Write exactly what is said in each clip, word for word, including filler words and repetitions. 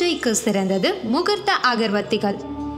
பூஜைக்கு சிறந்தது முகூர்த்த அகர்வத்திகள்.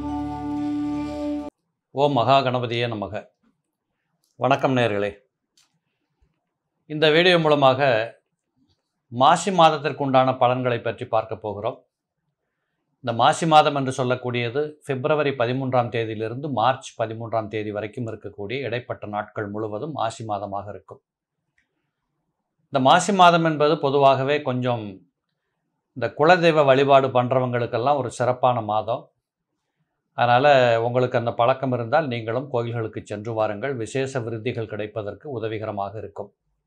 ஓம் மகா கணபதியே நமக. வணக்கம் நேயர்களே. இந்த வீடியோ மூலமாக மாசி மாதத்திற்கு உண்டான பலன்களை பற்றி பார்க்க போகிறோம். இந்த மாசி மாதம் என்று சொல்லக்கூடியது பிப்ரவரி பதிமூன்றாம் தேதியிலிருந்து மார்ச் பதிமூன்றாம் தேதி வரைக்கும் இருக்கக்கூடிய இடைப்பட்ட நாட்கள் முழுவதும் மாசி மாதமாக இருக்கும். இந்த மாசி மாதம் என்பது பொதுவாகவே கொஞ்சம் இந்த குலதெய்வ வழிபாடு பண்ணுறவங்களுக்கெல்லாம் ஒரு சிறப்பான மாதம். அதனால் உங்களுக்கு அந்த பழக்கம் இருந்தால் நீங்களும் கோயில்களுக்கு சென்று வாருங்கள். விசேஷ விருத்திகள் கிடைப்பதற்கு உதவிகரமாக இருக்கும்.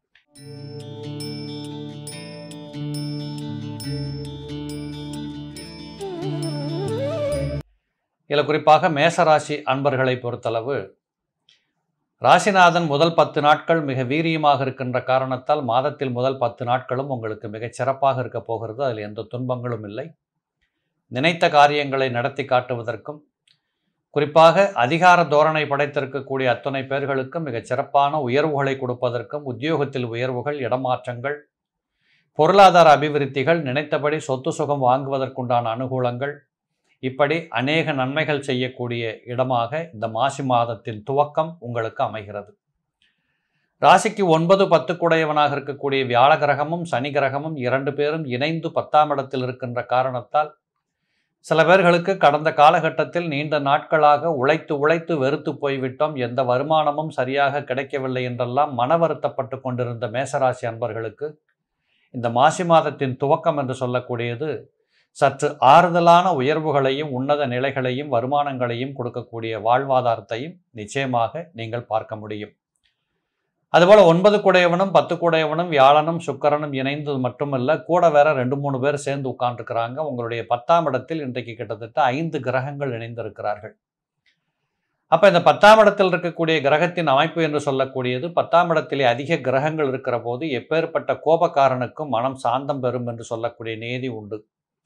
இதில் குறிப்பாக மேசராசி அன்பர்களை பொறுத்தளவு ராசிநாதன் முதல் பத்து நாட்கள் மிக வீரியமாக இருக்கின்ற காரணத்தால் மாதத்தில் முதல் பத்து நாட்களும் உங்களுக்கு மிகச் சிறப்பாக இருக்க போகிறது. அதில் எந்த துன்பங்களும் இல்லை. நினைத்த காரியங்களை நடத்தி காட்டுவதற்கும் குறிப்பாக அதிகார தோரணை படைத்திருக்கக்கூடிய அத்தனை பேர்களுக்கும் மிகச் சிறப்பான உயர்வுகளை கொடுப்பதற்கும், உத்தியோகத்தில் உயர்வுகள், இடமாற்றங்கள், பொருளாதார அபிவிருத்திகள், நினைத்தபடி சொத்து சுகம் வாங்குவதற்குண்டான அனுகூலங்கள், இப்படி அநேக நன்மைகள் செய்யக்கூடிய இடமாக இந்த மாசி மாதத்தின் துவக்கம் உங்களுக்கு அமைகிறது. ராசிக்கு ஒன்பது பத்து குடையவனாக இருக்கக்கூடிய வியாழ கிரகமும் சனி கிரகமும் இரண்டு பேரும் இணைந்து பத்தாம் இடத்தில் இருக்கின்ற காரணத்தால் சில பேர்களுக்கு கடந்த காலகட்டத்தில் நீண்ட நாட்களாக உழைத்து உழைத்து வெறுத்து போய்விட்டோம், எந்த வருமானமும் சரியாக கிடைக்கவில்லை என்றெல்லாம் மன வருத்தப்பட்டு கொண்டிருந்த மேசராசி அன்பர்களுக்கு இந்த மாசி மாதத்தின் துவக்கம் என்று சொல்லக்கூடியது சற்று ஆறுதலான உயர்வுகளையும் உன்னத நிலைகளையும் வருமானங்களையும் கொடுக்கக்கூடிய வாழ்வாதாரத்தையும் நிச்சயமாக நீங்கள் பார்க்க முடியும். அதுபோல் ஒன்பது குடையவனும் பத்து குடையவனும் வியாழனும் சுக்கிரனும் இணைந்தது மட்டுமல்ல, கூட வேற ரெண்டு மூணு பேர் சேர்ந்து உட்கார்ந்துருக்கிறாங்க. உங்களுடைய பத்தாம் இடத்தில் இன்றைக்கு கிட்டத்தட்ட ஐந்து கிரகங்கள் இணைந்திருக்கிறார்கள். அப்போ இந்த பத்தாம் இடத்தில் இருக்கக்கூடிய கிரகத்தின் அமைப்பு என்று சொல்லக்கூடியது, பத்தாம் இடத்திலே அதிக கிரகங்கள் இருக்கிற போது எப்பேற்பட்ட கோபக்காரனுக்கும் மனம் சாந்தம் பெறும் என்று சொல்லக்கூடிய நியதி உண்டு.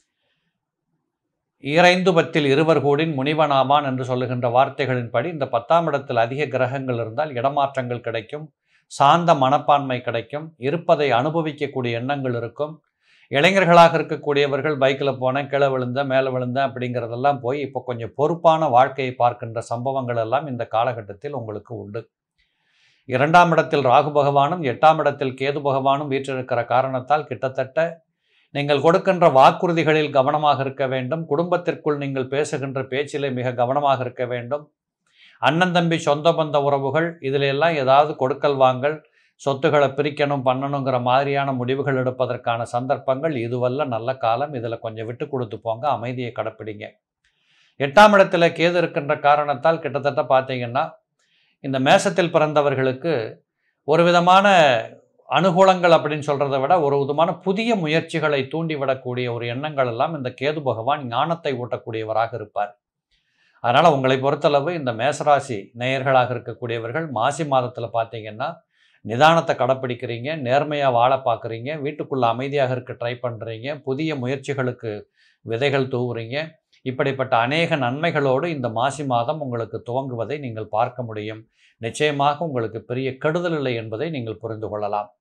ஈரைந்து பத்தில் இருவர் கூடின் முனிவனாமான் என்று சொல்லுகின்ற வார்த்தைகளின்படி இந்த பத்தாம் இடத்தில் அதிக கிரகங்கள் இருந்தால் இடமாற்றங்கள் கிடைக்கும், சாந்த மனப்பான்மை கிடைக்கும், இருப்பதை அனுபவிக்கக்கூடிய எண்ணங்கள் இருக்கும். இளைஞர்களாக இருக்கக்கூடியவர்கள் பைக்கில் போனேன், கீழே விழுந்தேன், மேலே விழுந்தேன் அப்படிங்கிறதெல்லாம் போய் இப்போ கொஞ்சம் பொறுப்பான வாழ்க்கையை பார்க்கின்ற சம்பவங்கள் எல்லாம் இந்த காலகட்டத்தில் உங்களுக்கு உண்டு. இரண்டாம் இடத்தில் ராகு பகவானும் எட்டாம் இடத்தில் கேது பகவானும் வீற்றிருக்கிற காரணத்தால் கிட்டத்தட்ட நீங்கள் கொடுக்கின்ற வாக்குறுதிகளில் கவனமாக இருக்க வேண்டும். குடும்பத்திற்குள் நீங்கள் பேசுகின்ற பேச்சிலே மிக கவனமாக இருக்க வேண்டும். அண்ணன் தம்பி சொந்த பந்த உறவுகள் இதில் எல்லாம் ஏதாவது கொடுக்கல் வாங்கல், சொத்துக்களை பிரிக்கணும் பண்ணணுங்கிற மாதிரியான முடிவுகள் எடுப்பதற்கான சந்தர்ப்பங்கள் இதுவல்ல நல்ல காலம். இதில் கொஞ்சம் விட்டு கொடுத்து போங்க, அமைதியை கடைப்பிடிங்க. எட்டாம் இடத்துல கேது இருக்கின்ற காரணத்தால் கிட்டத்தட்ட பார்த்தீங்கன்னா இந்த மேசத்தில் பிறந்தவர்களுக்கு ஒரு விதமான அனுகூலங்கள் அப்படின்னு சொல்கிறத விட ஒரு விதமான புதிய முயற்சிகளை தூண்டிவிடக்கூடிய ஒரு எண்ணங்கள் எல்லாம் இந்த கேது பகவான் ஞானத்தை ஊட்டக்கூடியவராக இருப்பார். அதனால் உங்களை பொறுத்தளவு இந்த மேசராசி நேயர்களாக இருக்கக்கூடியவர்கள் மாசி மாதத்தில் பார்த்தீங்கன்னா நிதானத்தை கடைப்பிடிக்கிறீங்க, நேர்மையாக வாழ பார்க்குறீங்க, வீட்டுக்குள்ளே அமைதியாக இருக்க ட்ரை பண்ணுறீங்க, புதிய முயற்சிகளுக்கு விதைகள் தூவுறீங்க. இப்படிப்பட்ட அநேக நன்மைகளோடு இந்த மாசி மாதம் உங்களுக்கு துவங்குவதை நீங்கள் பார்க்க முடியும். நிச்சயமாக உங்களுக்கு பெரிய கெடுதல் இல்லை என்பதை நீங்கள் புரிந்து கொள்ளலாம்.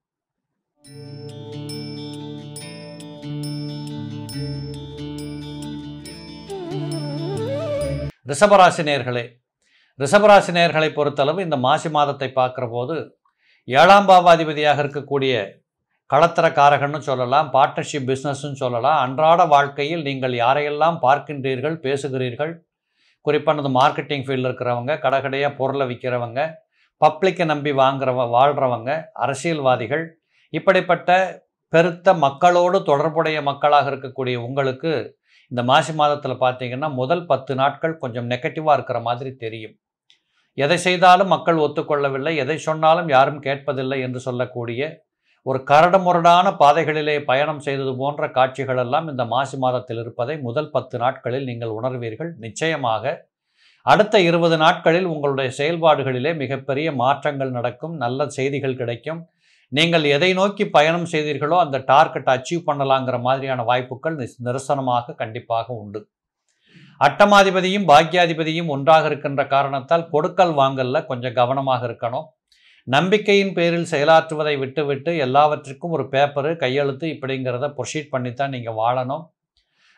ரிஷபராசி நேயர்களே, ரிஷபராசி நேயர்களை பொறுத்தளவு இந்த மாசி மாதத்தை பார்க்குற போது ஏழாம் பாவாதிபதியாக இருக்கக்கூடிய களத்திர காரகன்னு சொல்லலாம், பார்ட்னர்ஷிப் பிஸ்னஸ்ன்னு சொல்லலாம். அன்றாட வாழ்க்கையில் நீங்கள் யாரையெல்லாம் பார்க்கின்றீர்கள், பேசுகிறீர்கள், குறிப்பானது மார்க்கெட்டிங் ஃபீல்டில் இருக்கிறவங்க, கடைக்கடையாக பொருளை விற்கிறவங்க, பப்ளிக்கை நம்பி வாங்குறவ வாழ்கிறவங்க, அரசியல்வாதிகள், இப்படிப்பட்ட பெருத்த மக்களோடு தொடர்புடைய மக்களாக இருக்கக்கூடிய உங்களுக்கு இந்த மாசி மாதத்தில் பார்த்தீங்கன்னா முதல் பத்து நாட்கள் கொஞ்சம் நெகட்டிவாக இருக்கிற மாதிரி தெரியும். எதை செய்தாலும் மக்கள் ஒத்துக்கொள்ளவில்லை, எதை சொன்னாலும் யாரும் கேட்பதில்லை என்று சொல்லக்கூடிய ஒரு கரடுமுரடான பாதைகளிலே பயணம் செய்தது போன்ற காட்சிகள் எல்லாம் இந்த மாசி மாதத்தில் இருப்பதை முதல் பத்து நாட்களில் நீங்கள் உணர்வீர்கள். நிச்சயமாக அடுத்த இருபது நாட்களில் உங்களுடைய செயல்பாடுகளிலே மிகப்பெரிய மாற்றங்கள் நடக்கும், நல்ல செய்திகள் கிடைக்கும். நீங்கள் எதை நோக்கி பயணம் செய்தீர்களோ அந்த டார்கெட் அச்சீவ் பண்ணலாங்கிற மாதிரியான வாய்ப்புகள் நிரசனமாக கண்டிப்பாக உண்டு. அட்டமாதிபதியும் பாக்கியாதிபதியும் ஒன்றாக இருக்கின்ற காரணத்தால் கொடுக்கல் வாங்கல்ல கொஞ்சம் கவனமாக இருக்கணும். நம்பிக்கையின் பேரில் செயலாற்றுவதை விட்டுவிட்டு எல்லாவற்றுக்கும் ஒரு பேப்பரு கையெழுத்து இப்படிங்கிறத ப்ரொசீட் பண்ணித்தான் நீங்கள் வாழணும்.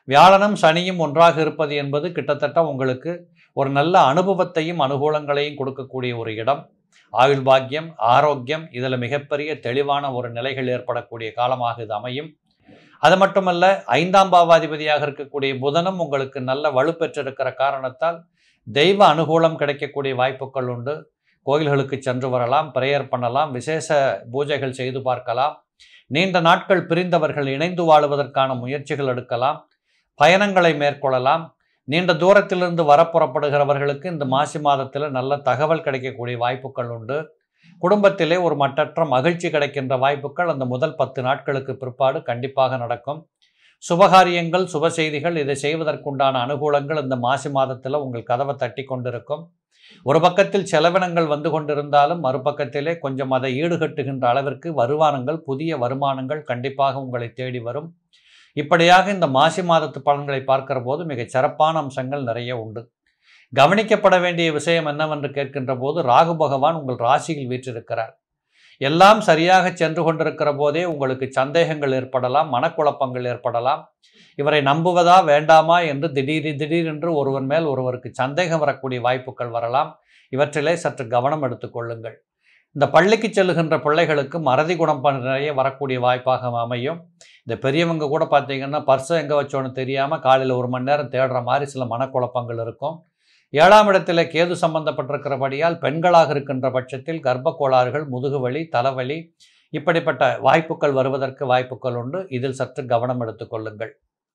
வியாழனும் சனியும் ஒன்றாக இருப்பது என்பது கிட்டத்தட்ட உங்களுக்கு ஒரு நல்ல அனுபவத்தையும் அனுகூலங்களையும் கொடுக்கக்கூடிய ஒரு இடம். ஆயுள் பாக்கியம், ஆரோக்கியம், இதில் மிகப்பெரிய தெளிவான ஒரு நிலைகள் ஏற்படக்கூடிய காலமாக இது அமையும். அது மட்டுமல்ல, ஐந்தாம் பாவாதிபதியாக இருக்கக்கூடிய புதனும் உங்களுக்கு நல்ல வலுப்பெற்றிருக்கிற காரணத்தால் தெய்வ அனுகூலம் கிடைக்கக்கூடிய வாய்ப்புகள் உண்டு. கோயில்களுக்கு சென்று வரலாம், பிரேயர் பண்ணலாம், விசேஷ பூஜைகள் செய்து பார்க்கலாம். நீண்ட நாட்கள் பிரிந்தவர்கள் இணைந்து வாழுவதற்கான முயற்சிகள் எடுக்கலாம். பயணங்களை மேற்கொள்ளலாம். நீண்ட தூரத்திலிருந்து வரப்புறப்படுகிறவர்களுக்கு இந்த மாசி மாதத்தில் நல்ல தகவல் கிடைக்கக்கூடிய வாய்ப்புகள் உண்டு. குடும்பத்திலே ஒரு மட்டற்ற மகிழ்ச்சி கிடைக்கின்ற வாய்ப்புகள் அந்த முதல் பத்து நாட்களுக்கு பிற்பாடு கண்டிப்பாக நடக்கும். சுபகாரியங்கள், சுப செய்திகள், இதை செய்வதற்குண்டான அனுகூலங்கள் இந்த மாசி மாதத்தில் உங்கள் கதவை தட்டி கொண்டிருக்கும். ஒரு பக்கத்தில் செலவினங்கள் வந்து கொண்டிருந்தாலும் மறுபக்கத்திலே கொஞ்சம் அதை ஈடுகட்டுகின்ற அளவிற்கு வருமானங்கள், புதிய வருமானங்கள் கண்டிப்பாக உங்களை தேடி வரும். இப்படியாக இந்த மாசி மாதத்து பலன்களை பார்க்கிற போது மிகச் சிறப்பான அம்சங்கள் நிறைய உண்டு. கவனிக்கப்பட வேண்டிய விஷயம் என்னவென்று கேட்கின்ற போது, ராகு பகவான் உங்கள் ராசியில் வீற்றிருக்கிறார். எல்லாம் சரியாக சென்று கொண்டிருக்கிற போதே உங்களுக்கு சந்தேகங்கள் ஏற்படலாம், மனக்குழப்பங்கள் ஏற்படலாம். இவரை நம்புவதா வேண்டாமா என்று திடீர் திடீரென்று ஒருவர் மேல் ஒருவருக்கு சந்தேகம் வரக்கூடிய வாய்ப்புகள் வரலாம். இவற்றிலே சற்று கவனம் எடுத்துக்கொள்ளுங்கள். இந்த பள்ளிக்கு செல்லுகின்ற பிள்ளைகளுக்கு மறதி குணம் நிறைய வரக்கூடிய வாய்ப்பாக அமையும். இந்த பெரியவங்க கூட பார்த்தீங்கன்னா பர்ஸை எங்கே வச்சோன்னு தெரியாமல் காலையில் ஒரு மணி நேரம் தேடுற மாதிரி சில மனக்குழப்பங்கள் இருக்கும். ஏழாம் இடத்தில் கேது சம்பந்தப்பட்டிருக்கிறபடியால் பெண்களாக இருக்கின்ற பட்சத்தில் கர்ப்ப கோளாறுகள், முதுகுவலி, தலைவலி இப்படிப்பட்ட வாய்ப்புகள் வருவதற்கு வாய்ப்புகள் உண்டு. இதில் சற்று கவனம் எடுத்துக்கொள்ளுங்கள்.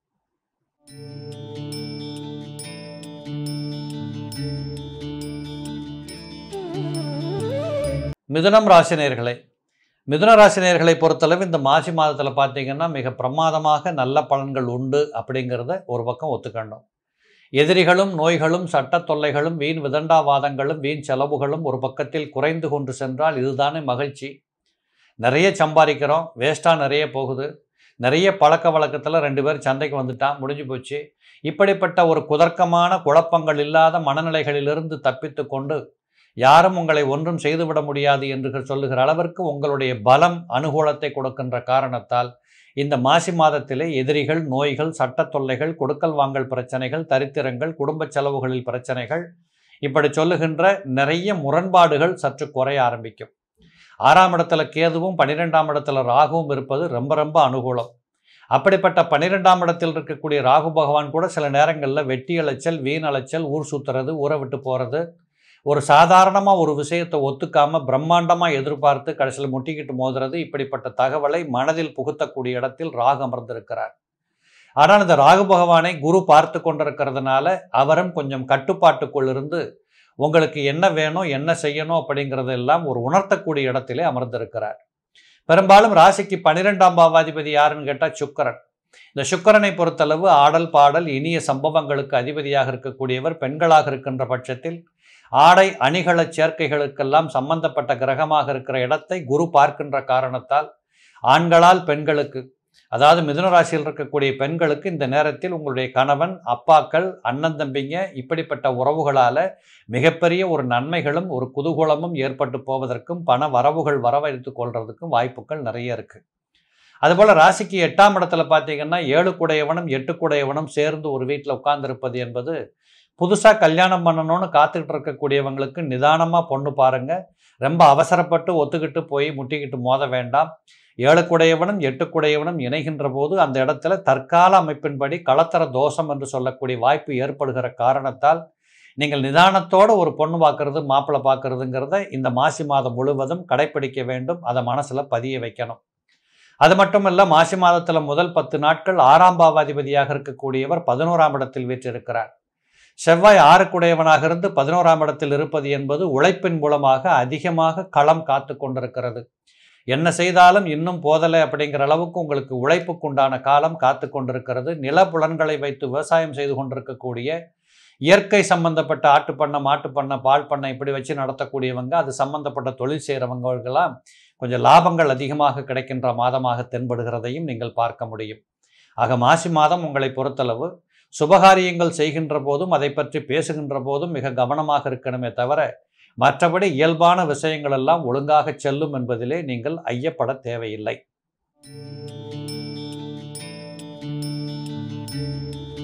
மிதுனம் ராசினியர்களே, மிதுன ராசினியர்களை பொறுத்தளவு இந்த மாசி மாதத்தில் பார்த்தீங்கன்னா மிக பிரமாதமாக நல்ல பலன்கள் உண்டு அப்படிங்கிறத ஒரு பக்கம் ஒத்துக்கணும். எதிரிகளும், நோய்களும், சட்ட தொல்லைகளும், வீண் விதண்டாவாதங்களும், வீண் செலவுகளும் ஒரு பக்கத்தில் குறைந்து கொண்டு சென்றால் இதுதானே மகிழ்ச்சி. நிறைய சம்பாதிக்கிறோம், வேஸ்ட்டாக நிறைய போகுது. நிறைய பழக்க வழக்கத்தில் ரெண்டு பேர் சந்தைக்கு வந்துட்டான், முடிஞ்சு போச்சு. இப்படிப்பட்ட ஒரு குதர்க்கமான குழப்பங்கள் இல்லாத மனநிலைகளிலிருந்து தப்பித்து கொண்டு யாரும் உங்களை ஒன்றும் செய்துவிட முடியாது என்று சொல்லுகிற அளவிற்கு உங்களுடைய பலம் அனுகூலத்தை கொடுக்கின்ற காரணத்தால் இந்த மாசி மாதத்திலே எதிரிகள், நோய்கள், சட்ட தொல்லைகள், கொடுக்கல் வாங்கல் பிரச்சனைகள், தரித்திரங்கள், குடும்ப செலவுகளில் பிரச்சனைகள், இப்படி சொல்லுகின்ற நிறைய முரண்பாடுகள் சற்று குறைய ஆரம்பிக்கும். ஆறாம் இடத்துல கேதுவும் பன்னிரெண்டாம் இடத்துல ராகுவும் இருப்பது ரொம்ப ரொம்ப அனுகூலம். அப்படிப்பட்ட பன்னிரெண்டாம் இடத்தில் இருக்கக்கூடிய ராகு பகவான் கூட சில நேரங்களில் வெட்டி அலைச்சல், வீண் அலைச்சல், ஊர் சுற்றுறது, ஊரை விட்டு போகிறது, ஒரு சாதாரணமாக ஒரு விஷயத்தை ஒத்துக்காமல் பிரம்மாண்டமாக எதிர்பார்த்து கடைசியில் முட்டிக்கிட்டு மோதுறது, இப்படிப்பட்ட தகவலை மனதில் புகுத்தக்கூடிய இடத்தில் ராகு அமர்ந்திருக்கிறார். ஆனால் இந்த ராகு பகவானை குரு பார்த்து கொண்டிருக்கிறதுனால அவரும் கொஞ்சம் கட்டுப்பாட்டுக்குள் இருந்து உங்களுக்கு என்ன வேணும், என்ன செய்யணும் அப்படிங்கிறதெல்லாம் ஒரு உணர்த்தக்கூடிய இடத்திலே அமர்ந்திருக்கிறார். பெரும்பாலும் ராசிக்கு பன்னிரெண்டாம் பாவாதிபதி யாருன்னு கேட்டால் சுக்கிரன். இந்த சுக்கிரனை பொறுத்தளவு ஆடல், பாடல், இனிய சம்பவங்களுக்கு அதிபதியாக இருக்கக்கூடியவர். பெண்களாக இருக்கின்ற பட்சத்தில் ஆடை அணிகள சேர்க்கைகளுக்கெல்லாம் சம்பந்தப்பட்ட கிரகமாக இருக்கிற இடத்தை குரு பார்க்கின்ற காரணத்தால் ஆண்களால் பெண்களுக்கு, அதாவது மிதுன ராசியில் இருக்கக்கூடிய பெண்களுக்கு இந்த நேரத்தில் உங்களுடைய கணவன், அப்பாக்கள், அண்ணன் தம்பிங்க இப்படிப்பட்ட உறவுகளால் மிகப்பெரிய ஒரு நன்மைகளும் ஒரு குதூகூலமும் ஏற்பட்டு போவதற்கும் பண வரவுகள் வரவழைத்து கொள்றதுக்கும் வாய்ப்புகள் நிறைய இருக்குது. அதுபோல் ராசிக்கு எட்டாம் இடத்துல பார்த்தீங்கன்னா ஏழு குடையவனும் எட்டு குடையவனும் சேர்ந்து ஒரு வீட்டில் உட்கார்ந்துருப்பது என்பது புதுசாக கல்யாணம் பண்ணணும்னு காத்துக்கிட்டு இருக்கக்கூடியவங்களுக்கு நிதானமாக பொண்ணு பாருங்கள். ரொம்ப அவசரப்பட்டு ஒத்துக்கிட்டு போய் முட்டிக்கிட்டு மோத வேண்டாம். ஏழு குடையவனும் எட்டு குடையவனும் இணைகின்ற போது அந்த இடத்துல தற்கால அமைப்பின்படி களத்தர தோஷம் என்று சொல்லக்கூடிய வாய்ப்பு ஏற்படுகிற காரணத்தால் நீங்கள் நிதானத்தோடு ஒரு பொண்ணு பார்க்கறது, மாப்பிள்ளை பார்க்கறதுங்கிறத இந்த மாசி மாதம் முழுவதும் கடைப்பிடிக்க வேண்டும். அதை மனசில் பதிய வைக்கணும். அது மட்டும் இல்லை, மாசி மாதத்தில் முதல் பத்து நாட்கள் ஆறாம் பாவாதிபதியாக இருக்கக்கூடியவர் பதினோராம் இடத்தில் வீற்றிருக்கிறார். செவ்வாய் ஆறுக்குடையவனாக இருந்து பதினோராம் இடத்தில் இருப்பது என்பது உழைப்பின் மூலமாக அதிகமாக களம் காத்து கொண்டிருக்கிறது. என்ன செய்தாலும் இன்னும் போதலை அப்படிங்கிற அளவுக்கு உங்களுக்கு உழைப்புக்குண்டான காலம் காத்து கொண்டிருக்கிறது. நிலப்புலன்களை வைத்து விவசாயம் செய்து கொண்டிருக்கக்கூடிய, இயற்கை சம்பந்தப்பட்ட ஆட்டு பண்ணை, மாட்டு பண்ணை, பால் பண்ணை இப்படி வச்சு நடத்தக்கூடியவங்க, அது சம்பந்தப்பட்ட தொழில் செய்கிறவங்களுக்கெல்லாம் கொஞ்சம் லாபங்கள் அதிகமாக கிடைக்கின்ற மாதமாக தென்படுகிறதையும் நீங்கள் பார்க்க முடியும். ஆக மாசி மாதம் உங்களை பொறுத்தளவு சுபகாரியங்கள் செய்கின்ற போதும் அதை பற்றி பேசுகின்ற போதும் மிக கவனமாக இருக்கணுமே தவிர மற்றபடி இயல்பான விஷயங்கள் எல்லாம் ஒழுங்காக செல்லும் என்பதிலே நீங்கள் ஐயப்பட தேவையில்லை.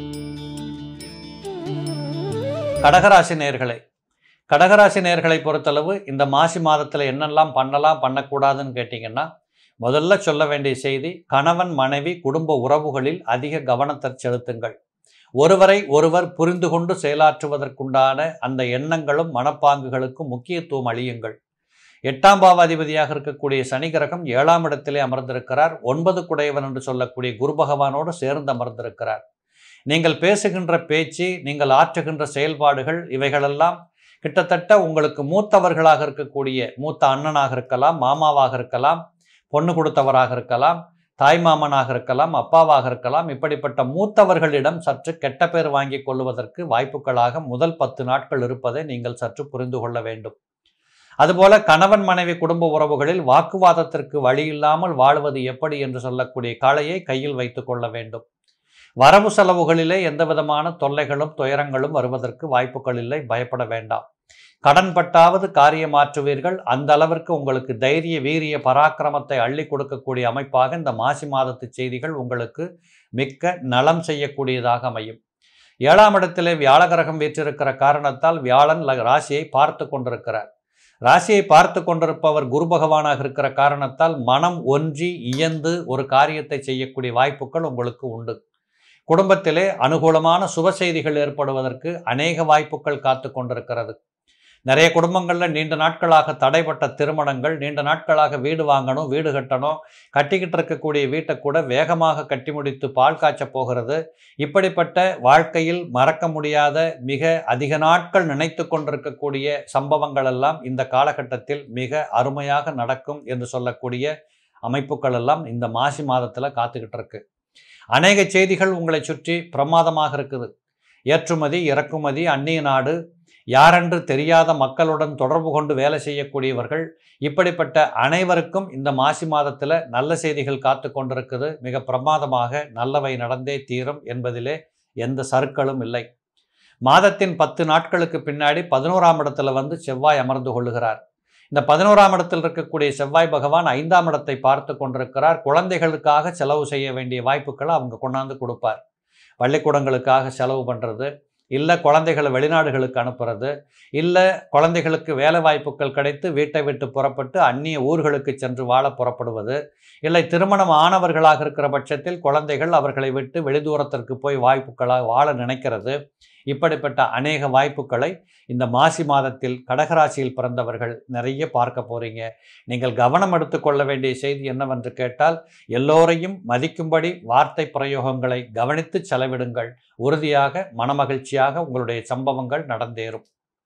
கடகராசி நேயர்களே, கடகராசி நேயர்களை பொறுத்தளவு இந்த மாசி மாதத்தில் என்னெல்லாம் பண்ணலாம் பண்ணக்கூடாதுன்னு கேட்டிங்கன்னா, முதல்ல சொல்ல வேண்டிய செய்தி, கணவன் மனைவி குடும்ப உறவுகளில் அதிக கவனத்தை செலுத்துங்கள். ஒருவரை ஒருவர் புரிந்து கொண்டு செயலாற்றுவதற்குண்டான அந்த எண்ணங்களும் மனப்பாங்குகளுக்கும் முக்கியத்துவம் அளியுங்கள். எட்டாம் பாவாதிபதியாக இருக்கக்கூடிய சனி கிரகம் ஏழாம் இடத்திலே அமர்ந்திருக்கிறார். ஒன்பது குடையவன் என்று சொல்லக்கூடிய குரு பகவானோடு சேர்ந்து அமர்ந்திருக்கிறார். நீங்கள் பேசுகின்ற பேச்சு, நீங்கள் ஆற்றுகின்ற செயல்பாடுகள், இவைகளெல்லாம் கிட்டத்தட்ட உங்களுக்கு மூத்தவர்களாக இருக்கக்கூடிய மூத்த அண்ணனாக இருக்கலாம், மாமாவாக இருக்கலாம், பொண்ணு கொடுத்தவராக இருக்கலாம், தாய் மாமனாக இருக்கலாம், அப்பாவாக இருக்கலாம். இப்படிப்பட்ட மூத்தவர்களிடம் சற்று கெட்ட பேர் வாங்கி கொள்வதற்கு வாய்ப்புகளாக முதல் பத்து நாட்கள் இருப்பதை நீங்கள் சற்று புரிந்து கொள்ள வேண்டும். அதுபோல கணவன் மனைவி குடும்ப உறவுகளில் வாக்குவாதத்திற்கு வழி இல்லாமல் வாழ்வது எப்படி என்று சொல்லக்கூடிய காளையை கையில் வைத்து கொள்ள வேண்டும். வரவு செலவுகளிலே எந்த விதமான தொல்லைகளும் துயரங்களும் வருவதற்கு வாய்ப்புகள் இல்லை, பயப்பட வேண்டாம். கடன் பட்டாவது காரியமாற்றுவீர்கள். அந்த அளவிற்கு உங்களுக்கு தைரிய வீரிய பராக்கிரமத்தை அள்ளி கொடுக்கக்கூடிய அமைப்பாக இந்த மாசி மாதத்து செய்திகள் உங்களுக்கு மிக்க நலம் செய்யக்கூடியதாக அமையும். ஏழாம் இடத்திலே வியாழ கிரகம் வீற்றிருக்கிற காரணத்தால் வியாழன் ராசியை பார்த்து கொண்டிருக்கிறார். ராசியை பார்த்து கொண்டிருப்பவர் குரு பகவானாக இருக்கிற காரணத்தால் மனம் ஒன்றி இயந்து ஒரு காரியத்தை செய்யக்கூடிய வாய்ப்புகள் உங்களுக்கு உண்டு. குடும்பத்திலே அனுகூலமான சுப செய்திகள் ஏற்படுவதற்கு அநேக வாய்ப்புகள் காத்து கொண்டிருக்கிறது. நிறைய குடும்பங்களில் நீண்ட நாட்களாக தடைப்பட்ட திருமணங்கள், நீண்ட நாட்களாக வீடு வாங்கணும், வீடு கட்டணும், கட்டிக்கிட்டு இருக்கக்கூடிய வீட்டை கூட வேகமாக கட்டி முடித்து பால் காய்ச்ச போகிறது. இப்படிப்பட்ட வாழ்க்கையில் மறக்க முடியாத மிக அதிக நாட்கள் நினைத்து கொண்டிருக்கக்கூடிய சம்பவங்கள் எல்லாம் இந்த காலகட்டத்தில் மிக அருமையாக நடக்கும் என்று சொல்லக்கூடிய அமைப்புகள் எல்லாம் இந்த மாசி மாதத்தில் காத்துக்கிட்டு இருக்கு. அநேக செய்திகள் உங்களை சுற்றி பிரமாதமாக இருக்குது. ஏற்றுமதி, இறக்குமதி, அந்நிய நாடு, யாரென்று தெரியாத மக்களுடன் தொடர்பு கொண்டு வேலை செய்யக்கூடியவர்கள், இப்படிப்பட்ட அனைவருக்கும் இந்த மாசி மாதத்தில் நல்ல செய்திகள் காத்து கொண்டிருக்குது. மிக பிரமாதமாக நல்லவை நடந்தே தீரும் என்பதிலே எந்த சறுக்களும் இல்லை. மாதத்தின் பத்து நாட்களுக்கு பின்னாடி பதினோராம் இடத்துல வந்து செவ்வாய் அமர்ந்து கொள்ளுகிறார். இந்த பதினோராம் இடத்தில் இருக்கக்கூடிய செவ்வாய் பகவான் ஐந்தாம் இடத்தை பார்த்து கொண்டிருக்கிறார். குழந்தைகளுக்காக செலவு செய்ய வேண்டிய வாய்ப்புகளை அவங்க கொண்டாந்து கொடுப்பார். பள்ளிக்கூடங்களுக்காக செலவு பண்ணுறது, இல்லை குழந்தைகளை வெளிநாடுகளுக்கு அனுப்புறது, இல்லை குழந்தைகளுக்கு வேலை வாய்ப்புகள் கிடைத்து வீட்டை விட்டு புறப்பட்டு அந்நிய ஊர்களுக்கு சென்று வாழ புறப்படுவது, இல்லை திருமணம் ஆனவர்களாக இருக்கிற பட்சத்தில் குழந்தைகள் அவர்களை விட்டு வெளிதூரத்திற்கு போய் வாய்ப்புகளாக வாழ நினைக்கிறது. இப்படிப்பட்ட அநேக வாய்ப்புகளை இந்த மாசி மாதத்தில் கடகராசியில் பிறந்தவர்கள் நிறைய பார்க்க போறீங்க. நீங்கள் கவனம் எடுத்துக்கொள்ள வேண்டிய செய்தி என்னவென்று கேட்டால், எல்லோரையும் மதிக்கும்படி வார்த்தை பிரயோகங்களை கவனித்து செலவிடுங்கள். உறுதியாக மனமகிழ்ச்சியாக உங்களுடைய சம்பவங்கள் நடந்தேறும்.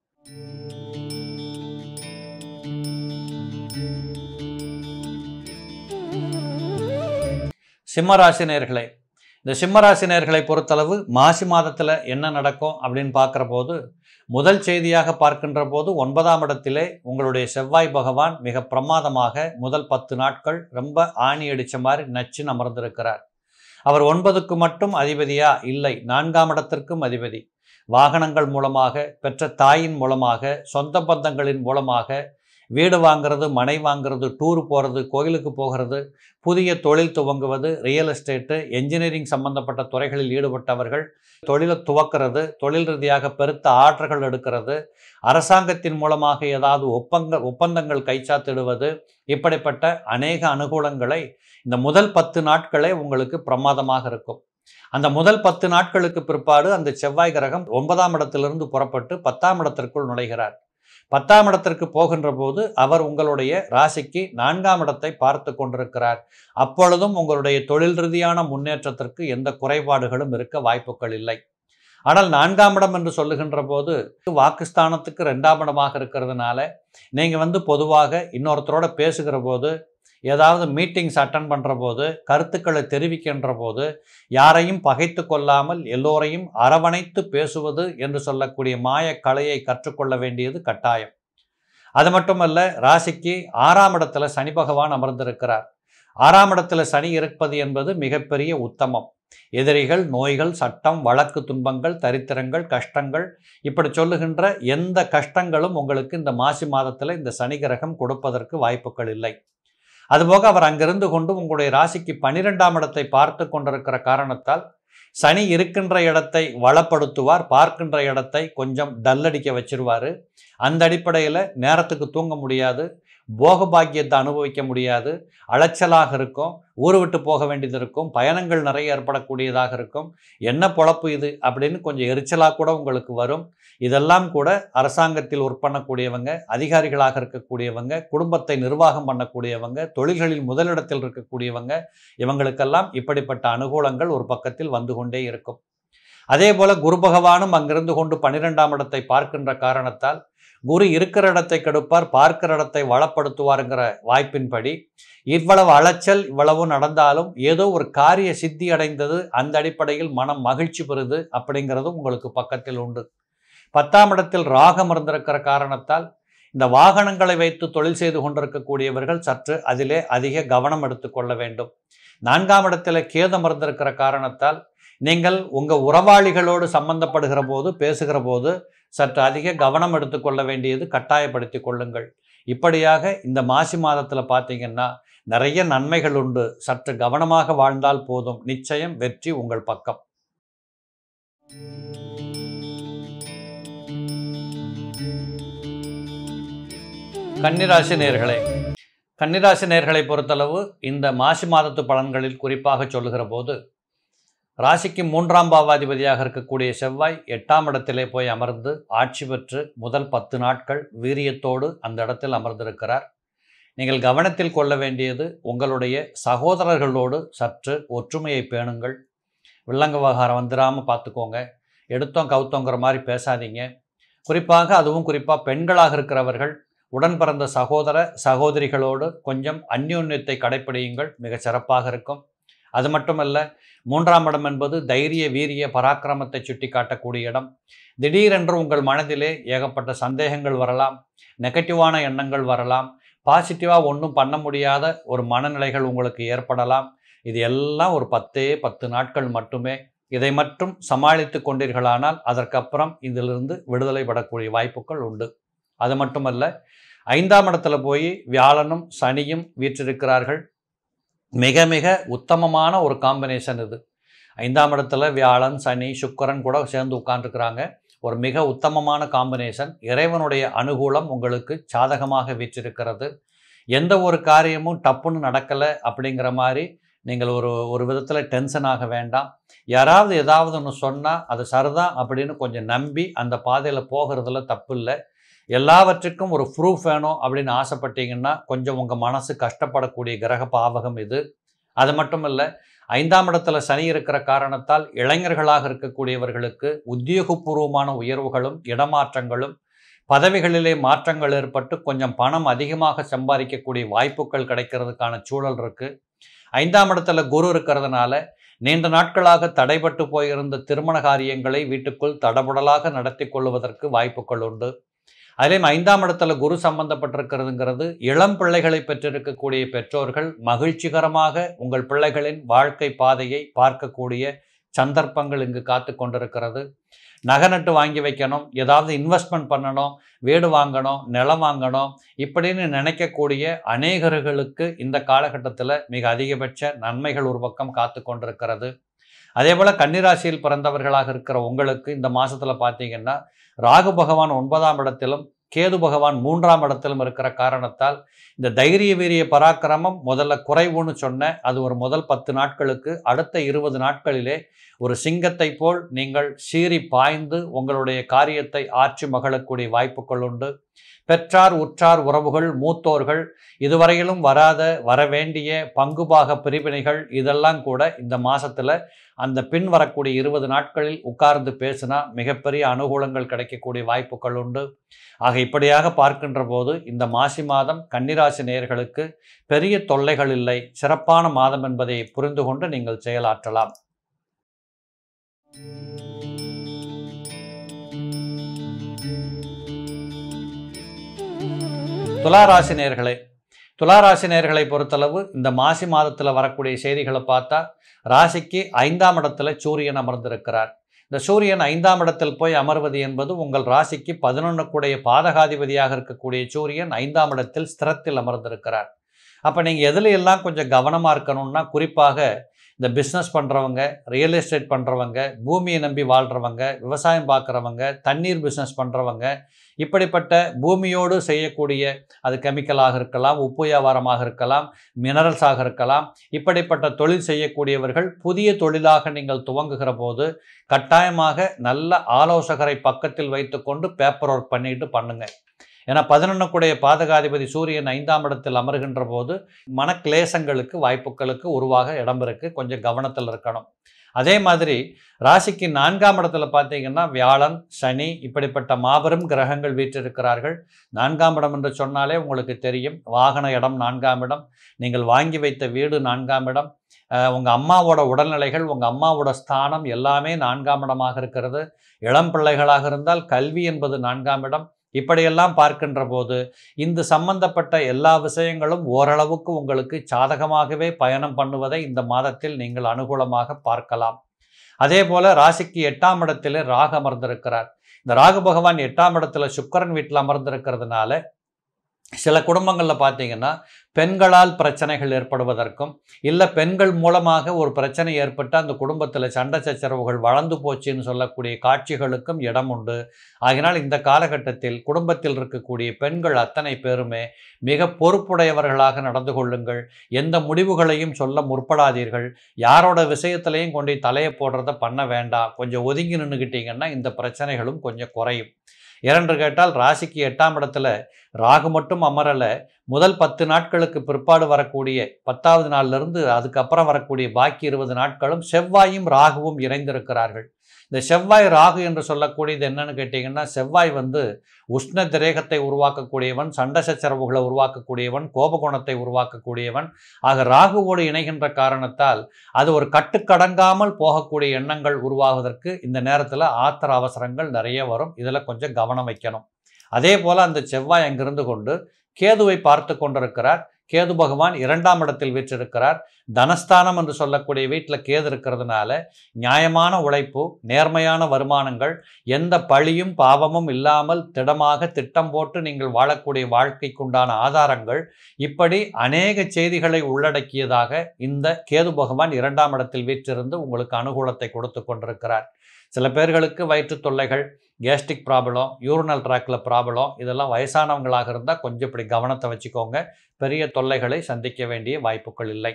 சிம்மராசி நேயர்களே, இந்த சிம்மராசி நேயர்களை பொறுத்தளவு மாசி மாதத்தில் என்ன நடக்கும் அப்படின்னு பார்க்குற போது, முதல் செய்தியாக பார்க்கின்ற போது ஒன்பதாம் இடத்திலே உங்களுடைய செவ்வாய் பகவான் மிக பிரமாதமாக முதல் பத்து நாட்கள் ரொம்ப ஆணி அடித்த மாதிரி நச்சுன்னு அமர்ந்திருக்கிறார். அவர் ஒன்பதுக்கு மட்டும் அதிபதியா? இல்லை, நான்காம் இடத்திற்கும் அதிபதி. வாகனங்கள் மூலமாக, பெற்ற தாயின் மூலமாக, சொந்த பந்தங்களின் மூலமாக வீடு வாங்கிறது, மனை வாங்கிறது, டூர் போகிறது, கோயிலுக்கு போகிறது, புதிய தொழில் துவங்குவது, ரியல் எஸ்டேட்டு, என்ஜினியரிங் சம்பந்தப்பட்ட துறைகளில் ஈடுபட்டவர்கள் தொழிலை துவக்கிறது, தொழில் ரீதியாக பெருத்த ஆர்டர்கள் எடுக்கிறது, அரசாங்கத்தின் மூலமாக ஏதாவது ஒப்பங்க ஒப்பந்தங்கள் கைச்சாத்திடுவது, இப்படிப்பட்ட அநேக அனுகூலங்களை இந்த முதல் பத்து நாட்களே உங்களுக்கு பிரமாதமாக இருக்கும். அந்த முதல் பத்து நாட்களுக்கு பிற்பாடு அந்த செவ்வாய் கிரகம் ஒன்பதாம் இடத்திலிருந்து புறப்பட்டு பத்தாம் இடத்திற்குள் நுழைகிறார். பத்தாம் இடத்திற்கு போகின்ற போது அவர் உங்களுடைய ராசிக்கு நான்காம் இடத்தை பார்த்து கொண்டிருக்கிறார். அப்பொழுதும் உங்களுடைய தொழில் ரீதியான முன்னேற்றத்திற்கு எந்த குறைபாடுகளும் இருக்க வாய்ப்புகள் இல்லை. ஆனால் நான்காம் இடம் என்று சொல்லுகின்ற போது வாக்குஸ்தானத்துக்கு ரெண்டாம் இடமாக இருக்கிறதுனால நீங்கள் வந்து பொதுவாக இன்னொருத்தரோட பேசுகிற போது, ஏதாவது மீட்டிங்ஸ் அட்டன் பண்ணுற போது, கருத்துக்களை தெரிவிக்கின்ற போது யாரையும் பகைத்து கொள்ளாமல் எல்லோரையும் அரவணைத்து பேசுவது என்று சொல்லக்கூடிய மாய கலையை கற்றுக்கொள்ள வேண்டியது கட்டாயம். அது மட்டுமல்ல, ராசிக்கு ஆறாம் இடத்துல சனி பகவான் அமர்ந்திருக்கிறார். ஆறாம் இடத்துல சனி இருப்பது என்பது மிகப்பெரிய உத்தமம். எதிரிகள், நோய்கள், சட்டம், வழக்கு, துன்பங்கள், தரித்திரங்கள், கஷ்டங்கள், இப்படி சொல்லுகின்ற எந்த கஷ்டங்களும் உங்களுக்கு இந்த மாசி மாதத்தில் இந்த சனி கிரகம் கொடுப்பதற்கு வாய்ப்புகள் இல்லை. அதுபோக அவர் அங்கிருந்து கொண்டு உங்களுடைய ராசிக்கு பன்னிரெண்டாம் இடத்தை பார்த்து கொண்டிருக்கிற காரணத்தால் சனி இருக்கின்ற இடத்தை வளப்படுத்துவார், பார்க்கின்ற இடத்தை கொஞ்சம் டல்லடிக்க வச்சிருவார். அந்த அடிப்படையில் நேரத்துக்கு தூங்க முடியாது, போகபாக்கியத்தை அனுபவிக்க முடியாது, அலைச்சலாக இருக்கும், ஊர் விட்டு போக வேண்டியது இருக்கும், பயணங்கள் நிறைய ஏற்படக்கூடியதாக இருக்கும். என்ன பொழப்பு இது அப்படின்னு கொஞ்சம் எரிச்சலாக கூட உங்களுக்கு வரும். இதெல்லாம் கூட அரசாங்கத்தில் ஒர்க் பண்ணக்கூடியவங்க, அதிகாரிகளாக இருக்கக்கூடியவங்க, குடும்பத்தை நிர்வாகம் பண்ணக்கூடியவங்க, தொழில்களில் முதலிடத்தில் இருக்கக்கூடியவங்க, இவங்களுக்கெல்லாம் இப்படிப்பட்ட அனுகூலங்கள் ஒரு பக்கத்தில் வந்து கொண்டே இருக்கும். அதே போல குரு பகவானும் அங்கிருந்து கொண்டு பன்னிரெண்டாம் இடத்தை பார்க்கின்ற காரணத்தால் குரு இருக்கிற இடத்தை கெடுப்பார், பார்க்கிற இடத்தை வளப்படுத்துவாருங்கிற வாய்ப்பின்படி இவ்வளவு அலைச்சல் இவ்வளவு நடந்தாலும் ஏதோ ஒரு காரிய சித்தி அடைந்தது, அந்த அடிப்படையில் மனம் மகிழ்ச்சி பெறுது அப்படிங்கிறது உங்களுக்கு பக்கத்தில் உண்டு. பத்தாம் இடத்தில் ராகம் இருந்திருக்கிற காரணத்தால் இந்த வாகனங்களை வைத்து தொழில் செய்து கொண்டிருக்கக்கூடியவர்கள் சற்று அதிலே அதிக கவனம் எடுத்துக்கொள்ள வேண்டும். நான்காம் இடத்தில் கேதம் இருந்திருக்கிற காரணத்தால் நீங்கள் உங்கள் உறவாளிகளோடு சம்பந்தப்படுகிற போது பேசுகிற போது சற்று அதிக கவனம் எடுத்துக்கொள்ள வேண்டியது கட்டாயப்படுத்தி கொள்ளுங்கள். இப்படியாக இந்த மாசி மாதத்தில் பார்த்தீங்கன்னா நிறைய நன்மைகள் உண்டு. சற்று கவனமாக வாழ்ந்தால் போதும், நிச்சயம் வெற்றி உங்கள் பக்கம். கன்னிராசி நேயர்களே, கன்னிராசி நேயர்களை பொறுத்தளவு இந்த மாசி மாதத்து பலன்களில் குறிப்பாக சொல்லுகிற போது ராசிக்கு மூன்றாம் பாவாதிபதியாக இருக்கக்கூடிய செவ்வாய் எட்டாம் இடத்திலே போய் அமர்ந்து ஆட்சி பெற்று முதல் பத்து நாட்கள் வீரியத்தோடு அந்த இடத்தில் அமர்ந்திருக்கிறார். நீங்கள் கவனத்தில் கொள்ள வேண்டியது உங்களுடைய சகோதரர்களோடு சற்று ஒற்றுமையை பேணுங்கள். வில்லங்க விவகாரம் வந்துடாமல் பார்த்துக்கோங்க. எடுத்தோம் கவுத்தோங்கிற மாதிரி பேசாதீங்க. குறிப்பாக அதுவும் குறிப்பாக பெண்களாக இருக்கிறவர்கள் உடன் பிறந்த சகோதர சகோதரிகளோடு கொஞ்சம் அந்யோன்யத்தை கடைப்பிடியுங்கள், மிக சிறப்பாக இருக்கும். அது மட்டுமல்ல, மூன்றாம் இடம் என்பது தைரிய வீரிய பராக்கிரமத்தை சுட்டி காட்டக்கூடிய இடம். திடீரென்று உங்கள் மனதிலே ஏகப்பட்ட சந்தேகங்கள் வரலாம், நெகட்டிவான எண்ணங்கள் வரலாம், பாசிட்டிவாக ஒன்றும் பண்ண முடியாத ஒரு மனநிலைகள் உங்களுக்கு ஏற்படலாம். இது எல்லாம் ஒரு பத்தே பத்து நாட்கள் மட்டுமே. இதை மட்டும் சமாளித்து கொண்டீர்களானால் அதற்கப்புறம் இதிலிருந்து விடுதலை படக்கூடிய வாய்ப்புகள் உண்டு. அது மட்டுமல்ல, ஐந்தாம் இடத்துல போய் வியாழனும் சனியும் வீற்றிருக்கிறார்கள். மிக மிக உத்தமமான ஒரு காம்பினேஷன் இது. ஐந்தாம் இடத்துல வியாழன் சனி சுக்கிரன் கூட சேர்ந்து உட்கார்ந்துருக்கிறாங்க. ஒரு மிக உத்தமமான காம்பினேஷன். இறைவனுடைய அனுகூலம் உங்களுக்கு சாதகமாக வீற்றிருக்கிறது. எந்த ஒரு காரியமும் டப்புன்னு நடக்கலை அப்படிங்கிற மாதிரி நீங்கள் ஒரு ஒரு விதத்தில் டென்ஷன் ஆக வேண்டாம். யாராவது ஏதாவது ஒன்று சொன்னால் அது சரிதான் அப்படின்னு கொஞ்சம் நம்பி அந்த பாதையில் போகிறதுல தப்பு இல்லை. எல்லாவற்றுக்கும் ஒரு ப்ரூஃப் வேணும் அப்படின்னு ஆசைப்பட்டீங்கன்னா கொஞ்சம் உங்கள் மனசு கஷ்டப்படக்கூடிய கிரக பாவகம் இது. அது மட்டும் இல்லை, ஐந்தாம் இடத்துல சனி இருக்கிற காரணத்தால் இளைஞர்களாக இருக்கக்கூடியவர்களுக்கு உத்தியோகபூர்வமான உயர்வுகளும் இடமாற்றங்களும் பதவிகளிலே மாற்றங்கள் ஏற்பட்டு கொஞ்சம் பணம் அதிகமாக சம்பாதிக்கக்கூடிய வாய்ப்புகள் கிடைக்கிறதுக்கான சூழல் இருக்குது. ஐந்தாம் இடத்துல குரு இருக்கிறதுனால நீண்ட நாட்களாக தடைபட்டு போயிருந்த திருமண காரியங்களை வீட்டுக்குள் தடபுடலாக நடத்தி கொள்வதற்கு வாய்ப்புகள் உண்டு. அதிலேயும் ஐந்தாம் இடத்துல குரு சம்பந்தப்பட்டிருக்கிறதுங்கிறது இளம் பிள்ளைகளை பெற்றிருக்கக்கூடிய பெற்றோர்கள் மகிழ்ச்சிகரமாக உங்கள் பிள்ளைகளின் வாழ்க்கை பாதையை பார்க்கக்கூடிய சந்தர்ப்பங்கள் இங்கு காத்து கொண்டிருக்கிறது. நகை நட்டு வாங்கி வைக்கணும், ஏதாவது இன்வெஸ்ட்மெண்ட் பண்ணணும், வீடு வாங்கணும், நிலம் வாங்கணும் இப்படின்னு நினைக்கக்கூடிய அநேகர்களுக்கு இந்த காலகட்டத்தில் மிக அதிகபட்ச நன்மைகள் ஒரு பக்கம் காத்து கொண்டிருக்கிறது. அதே போல் கன்னிராசியில் பிறந்தவர்களாக இருக்கிற உங்களுக்கு இந்த மாதத்தில் பார்த்தீங்கன்னா ராகு பகவான் ஒன்பதாம் இடத்திலும் கேது பகவான் மூன்றாம் இடத்திலும் இருக்கிற காரணத்தால் இந்த தைரிய வீரிய பராக்கிரமம் முதல்ல குறைவுன்னு சொன்ன அது ஒரு முதல் பத்து நாட்களுக்கு அடுத்த இருபது நாட்களிலே ஒரு சிங்கத்தை போல் நீங்கள் சீறி பாய்ந்து உங்களுடைய காரியத்தை ஆட்சி மகிழக்கூடிய வாய்ப்புகள் உண்டு. பெற்றார் உற்றார் உறவுகள் மூத்தோர்கள் இதுவரையிலும் வராத வரவேண்டிய பங்குபாக பிரிவினைகள் இதெல்லாம் கூட இந்த மாதத்தில் அந்த பின் வரக்கூடிய இருபது நாட்களில் உட்கார்ந்து பேசினா மிகப்பெரிய அனுகூலங்கள் கிடைக்கக்கூடிய வாய்ப்புகள் உண்டு. ஆக இப்படியாக பார்க்கின்ற போது இந்த மாசி மாதம் கன்னிராசி நேயர்களுக்கு பெரிய தொல்லைகள் இல்லை, சிறப்பான மாதம் என்பதை புரிந்து கொண்டு நீங்கள் செயலாற்றலாம். துளாராசி நேயர்களே, துளாராசி நேயர்களை பொறுத்தளவு இந்த மாசி மாதத்தில் வரக்கூடிய செய்திகளை பார்த்தா ராசிக்கு ஐந்தாம் இடத்துல சூரியன் அமர்ந்திருக்கிறார். இந்த சூரியன் ஐந்தாம் இடத்தில் போய் அமர்வது என்பது உங்கள் ராசிக்கு பதினொன்றுக்குடைய பாதகாதிபதியாக இருக்கக்கூடிய சூரியன் ஐந்தாம் இடத்தில் ஸ்திரத்தில் அமர்ந்திருக்கிறார். அப்போ நீங்கள் எதுல எல்லாம் கொஞ்சம் கவனமாக இருக்கணும்னா குறிப்பாக இந்த பிஸ்னஸ் பண்ணுறவங்க, ரியல் எஸ்டேட் பண்ணுறவங்க, பூமியை நம்பி வாழ்கிறவங்க, விவசாயம் பார்க்குறவங்க, தண்ணீர் பிஸ்னஸ் பண்ணுறவங்க, இப்படிப்பட்ட பூமியோடு செய்யக்கூடிய, அது கெமிக்கலாக இருக்கலாம், உப்பு வியாபாரமாக இருக்கலாம், மினரல்ஸாக இருக்கலாம், இப்படிப்பட்ட தொழில் செய்யக்கூடியவர்கள் புதிய தொழிலாக நீங்கள் துவங்குகிற போது கட்டாயமாக நல்ல ஆலோசகரை பக்கத்தில் வைத்துக்கொண்டு பேப்பர் ஒர்க் பண்ணிட்டு பண்ணுங்க. ஏன்னா பதினொன்றுக்குடைய பாதகாதிபதி சூரியன் ஐந்தாம் இடத்தில் அமர்கின்ற போது மனக்லேசங்களுக்கு வாய்ப்புகளுக்கு உருவாக இடம் இருக்கு. கொஞ்சம் கவனத்தில் இருக்கணும். அதே மாதிரி ராசிக்கு நான்காம் இடத்துல பார்த்தீங்கன்னா வியாழன், சனி இப்படிப்பட்ட மாபெரும் கிரகங்கள் வீற்றிருக்கிறார்கள். நான்காம் இடம் என்று சொன்னாலே உங்களுக்கு தெரியும், வாகன இடம் நான்காம் இடம், நீங்கள் வாங்கி வைத்த வீடு நான்காம் இடம், உங்கள் அம்மாவோட உடல்நிலைகள், உங்கள் அம்மாவோட ஸ்தானம் எல்லாமே நான்காம் இடமாக இருக்கிறது. இளம் பிள்ளைகளாக இருந்தால் கல்வி என்பது நான்காம் இடம். இப்படியெல்லாம் பார்க்கின்ற போது இந்த சம்பந்தப்பட்ட எல்லா விஷயங்களும் ஓரளவுக்கு உங்களுக்கு சாதகமாகவே பயணம் பண்ணுவதை இந்த மாதத்தில் நீங்கள் அனுகூலமாக பார்க்கலாம். அதே போல ராசிக்கு எட்டாம் இடத்திலே ராகு அமர்ந்திருக்கிறார். இந்த ராகு பகவான் எட்டாம் இடத்துல சுக்கிரன் வீட்டில் அமர்ந்திருக்கிறதுனால சில குடும்பங்களில் பார்த்தீங்கன்னா பெண்களால் பிரச்சனைகள் ஏற்படுவதற்கும், இல்லை பெண்கள் மூலமாக ஒரு பிரச்சனை ஏற்பட்டு அந்த குடும்பத்தில் சண்டை சச்சரவுகள் வளர்ந்து போச்சுன்னு சொல்லக்கூடிய காட்சிகளுக்கும் இடம் உண்டு. ஆகினால் இந்த காலகட்டத்தில் குடும்பத்தில் இருக்கக்கூடிய பெண்கள் அத்தனை பேருமே மிக பொறுப்புடையவர்களாக நடந்து கொள்ளுங்கள். எந்த முடிவுகளையும் சொல்ல முற்படாதீர்கள். யாரோட விஷயத்திலையும் கொண்டு தலையை போடுறத பண்ண வேண்டாம். கொஞ்சம் ஒதுங்கி நின்றுக்கிட்டீங்கன்னா இந்த பிரச்சனைகளும் கொஞ்சம் குறையும். இரண்டு கேட்டால் ராசிக்கு எட்டாம் இடத்துல ராகு மட்டும் அமரலை, முதல் பத்து நாட்களுக்கு பிற்பாடு வரக்கூடிய பத்தாவது நாள்லேருந்து அதுக்கப்புறம் வரக்கூடிய பாக்கி இருபது நாட்களும் செவ்வாயும் ராகுவும் இணைந்திருக்கிறார்கள். இந்த செவ்வாய் ராகு என்று சொல்லக்கூடியது என்னன்னு கேட்டிங்கன்னா, செவ்வாய் வந்து உஷ்ண திரேகத்தை உருவாக்கக்கூடியவன், சண்டை சச்சரவுகளை உருவாக்கக்கூடியவன், கோபகுணத்தை உருவாக்கக்கூடியவன். ஆக ராகுவோடு இணைகின்ற காரணத்தால் அது ஒரு கட்டுக்கடங்காமல் போகக்கூடிய எண்ணங்கள் உருவாவதற்கு இந்த நேரத்தில் ஆத்திர அவசரங்கள் நிறைய வரும். இதில் கொஞ்சம் கவனம் வைக்கணும். அதே போல் அந்த செவ்வாய் அங்கிருந்து கொண்டு கேதுவை பார்த்து கொண்டிருக்கிறார். கேது பகவான் இரண்டாம் இடத்தில் வீற்றிருக்கிறார். தனஸ்தானம் என்று சொல்லக்கூடிய வீட்டில் கேது இருக்கிறதுனால நியாயமான உழைப்பு, நேர்மையான வருமானங்கள், எந்த பழியும் பாவமும் இல்லாமல் திடமாக திட்டம் போட்டு நீங்கள் வாழக்கூடிய வாழ்க்கைக்குண்டான ஆதாரங்கள், இப்படி அநேக செய்திகளை உள்ளடக்கியதாக இந்த கேது பகவான் இரண்டாம் இடத்தில் வீற்றிருந்து உங்களுக்கு அனுகூலத்தை கொடுத்து கொண்டிருக்கிறார். சில பேர்களுக்கு வயிற்று தொல்லைகள், கேஸ்ட்ரிக் ப்ராப்ளம், யூரினல் ட்ராக்கில் ப்ராப்ளம், இதெல்லாம் வயசானவங்களாக இருந்தால் கொஞ்சம் இப்படி கவனத்தை வச்சுக்கோங்க. பெரிய தொல்லைகளை சந்திக்க வேண்டிய வாய்ப்புகள் இல்லை.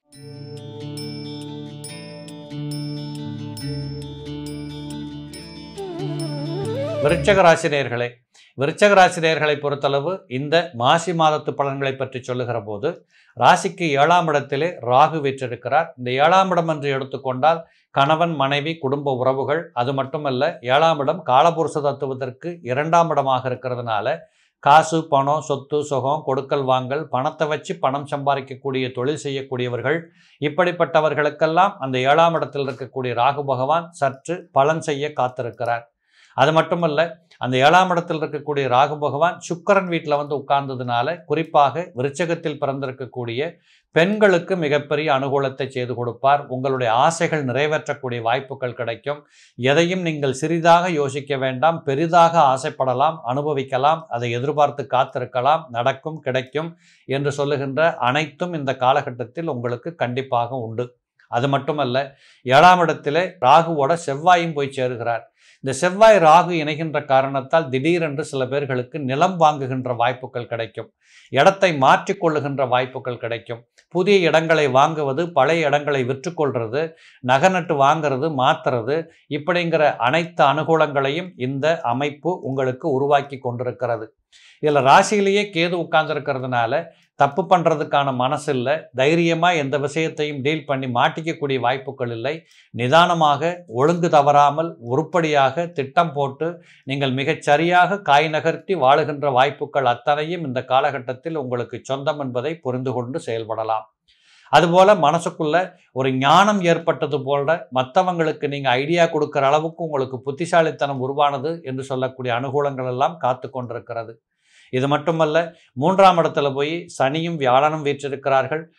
விருச்சக ராசி நேயர்களே, விருச்சக ராசி நேயர்களை பொறுத்தளவு இந்த மாசி மாதத்து பலன்களை பற்றி சொல்லுகிற போது ராசிக்கு ஏழாம் இடத்திலே ராகு வீற்றிருக்கிறார். இந்த ஏழாம் இடம் என்று எடுத்துக்கொண்டால் கணவன், மனைவி, குடும்ப உறவுகள். அது மட்டுமல்ல, ஏழாம் இடம் காலபுருஷ தத்துவத்திற்கு இரண்டாம் இடமாக இருக்கிறதுனால காசு, பணம், சொத்து, சுகம், கொடுக்கல் வாங்கல், பணத்தை வச்சு பணம் சம்பாதிக்கக்கூடிய தொழில் செய்யக்கூடியவர்கள், இப்படிப்பட்டவர்களுக்கெல்லாம் அந்த ஏழாம் இடத்தில் இருக்கக்கூடிய ராகு பகவான் சற்று பலன் செய்ய காத்திருக்கிறார். அது மட்டுமல்ல, அந்த ஏழாம் இடத்தில் இருக்கக்கூடிய ராகு பகவான் சுக்கிரன் வீட்டில் வந்து உட்கார்ந்ததுனால குறிப்பாக விருச்சகத்தில் பிறந்திருக்கக்கூடிய பெண்களுக்கு மிகப்பெரிய அனுகூலத்தை செய்து கொடுப்பார். உங்களுடைய ஆசைகள் நிறைவேற்றக்கூடிய வாய்ப்புகள் கிடைக்கும். எதையும் நீங்கள் சிறிதாக யோசிக்க வேண்டாம், பெரிதாக ஆசைப்படலாம், அனுபவிக்கலாம், அதை எதிர்பார்த்து காத்திருக்கலாம், நடக்கும், கிடைக்கும் என்று சொல்லுகின்ற அனைத்தும் இந்த காலகட்டத்தில் உங்களுக்கு கண்டிப்பாக உண்டு. அது மட்டுமல்ல, ஏழாம் இடத்திலே ராகுவோட செவ்வாயும் போய் சேருகிறார். இந்த செவ்வாய் ராகு இணைகின்ற காரணத்தால் திடீரென்று சில பேர்களுக்கு நிலம் வாங்குகின்ற வாய்ப்புகள் கிடைக்கும். இடத்தை மாற்றிக்கொள்ளுகின்ற வாய்ப்புகள் கிடைக்கும். புதிய இடங்களை வாங்குவது, பழைய இடங்களை விற்றுக்கொள்வது, நகநட்டு வாங்கிறது, மாற்றுறது, இப்படிங்கிற அனைத்து அனுகூலங்களையும் இந்த அமைப்பு உங்களுக்கு உருவாக்கி கொண்டிருக்கிறது. இதில் ராசியிலேயே கேது உட்கார்ந்துருக்கிறதுனால தப்பு பண்ணுறதுக்கான மனசு இல்லை. தைரியமாக எந்த விஷயத்தையும் டீல் பண்ணி மாட்டிக்கக்கூடிய வாய்ப்புகள் இல்லை. நிதானமாக, ஒழுங்கு தவறாமல், உருப்படியாக திட்டம் போட்டு நீங்கள் மிகச்சரியாக காய் நகர்த்தி வாழுகின்ற வாய்ப்புகள் அத்தனையும் இந்த காலகட்டத்தில் உங்களுக்கு சொந்தம் என்பதை புரிந்து கொண்டு செயல்படலாம். அதுபோல் மனசுக்குள்ள ஒரு ஞானம் ஏற்பட்டது போல மற்றவங்களுக்கு நீங்கள் ஐடியா கொடுக்குற அளவுக்கு உங்களுக்கு புத்திசாலித்தனம் உருவானது என்று சொல்லக்கூடிய அனுகூலங்கள் எல்லாம் காத்து கொண்டிருக்கிறது. இது மட்டுமல்ல, மூன்றாம் இடத்துல போய் சனியும் வியாழனும் வீற்றிருக்கிறார்கள்.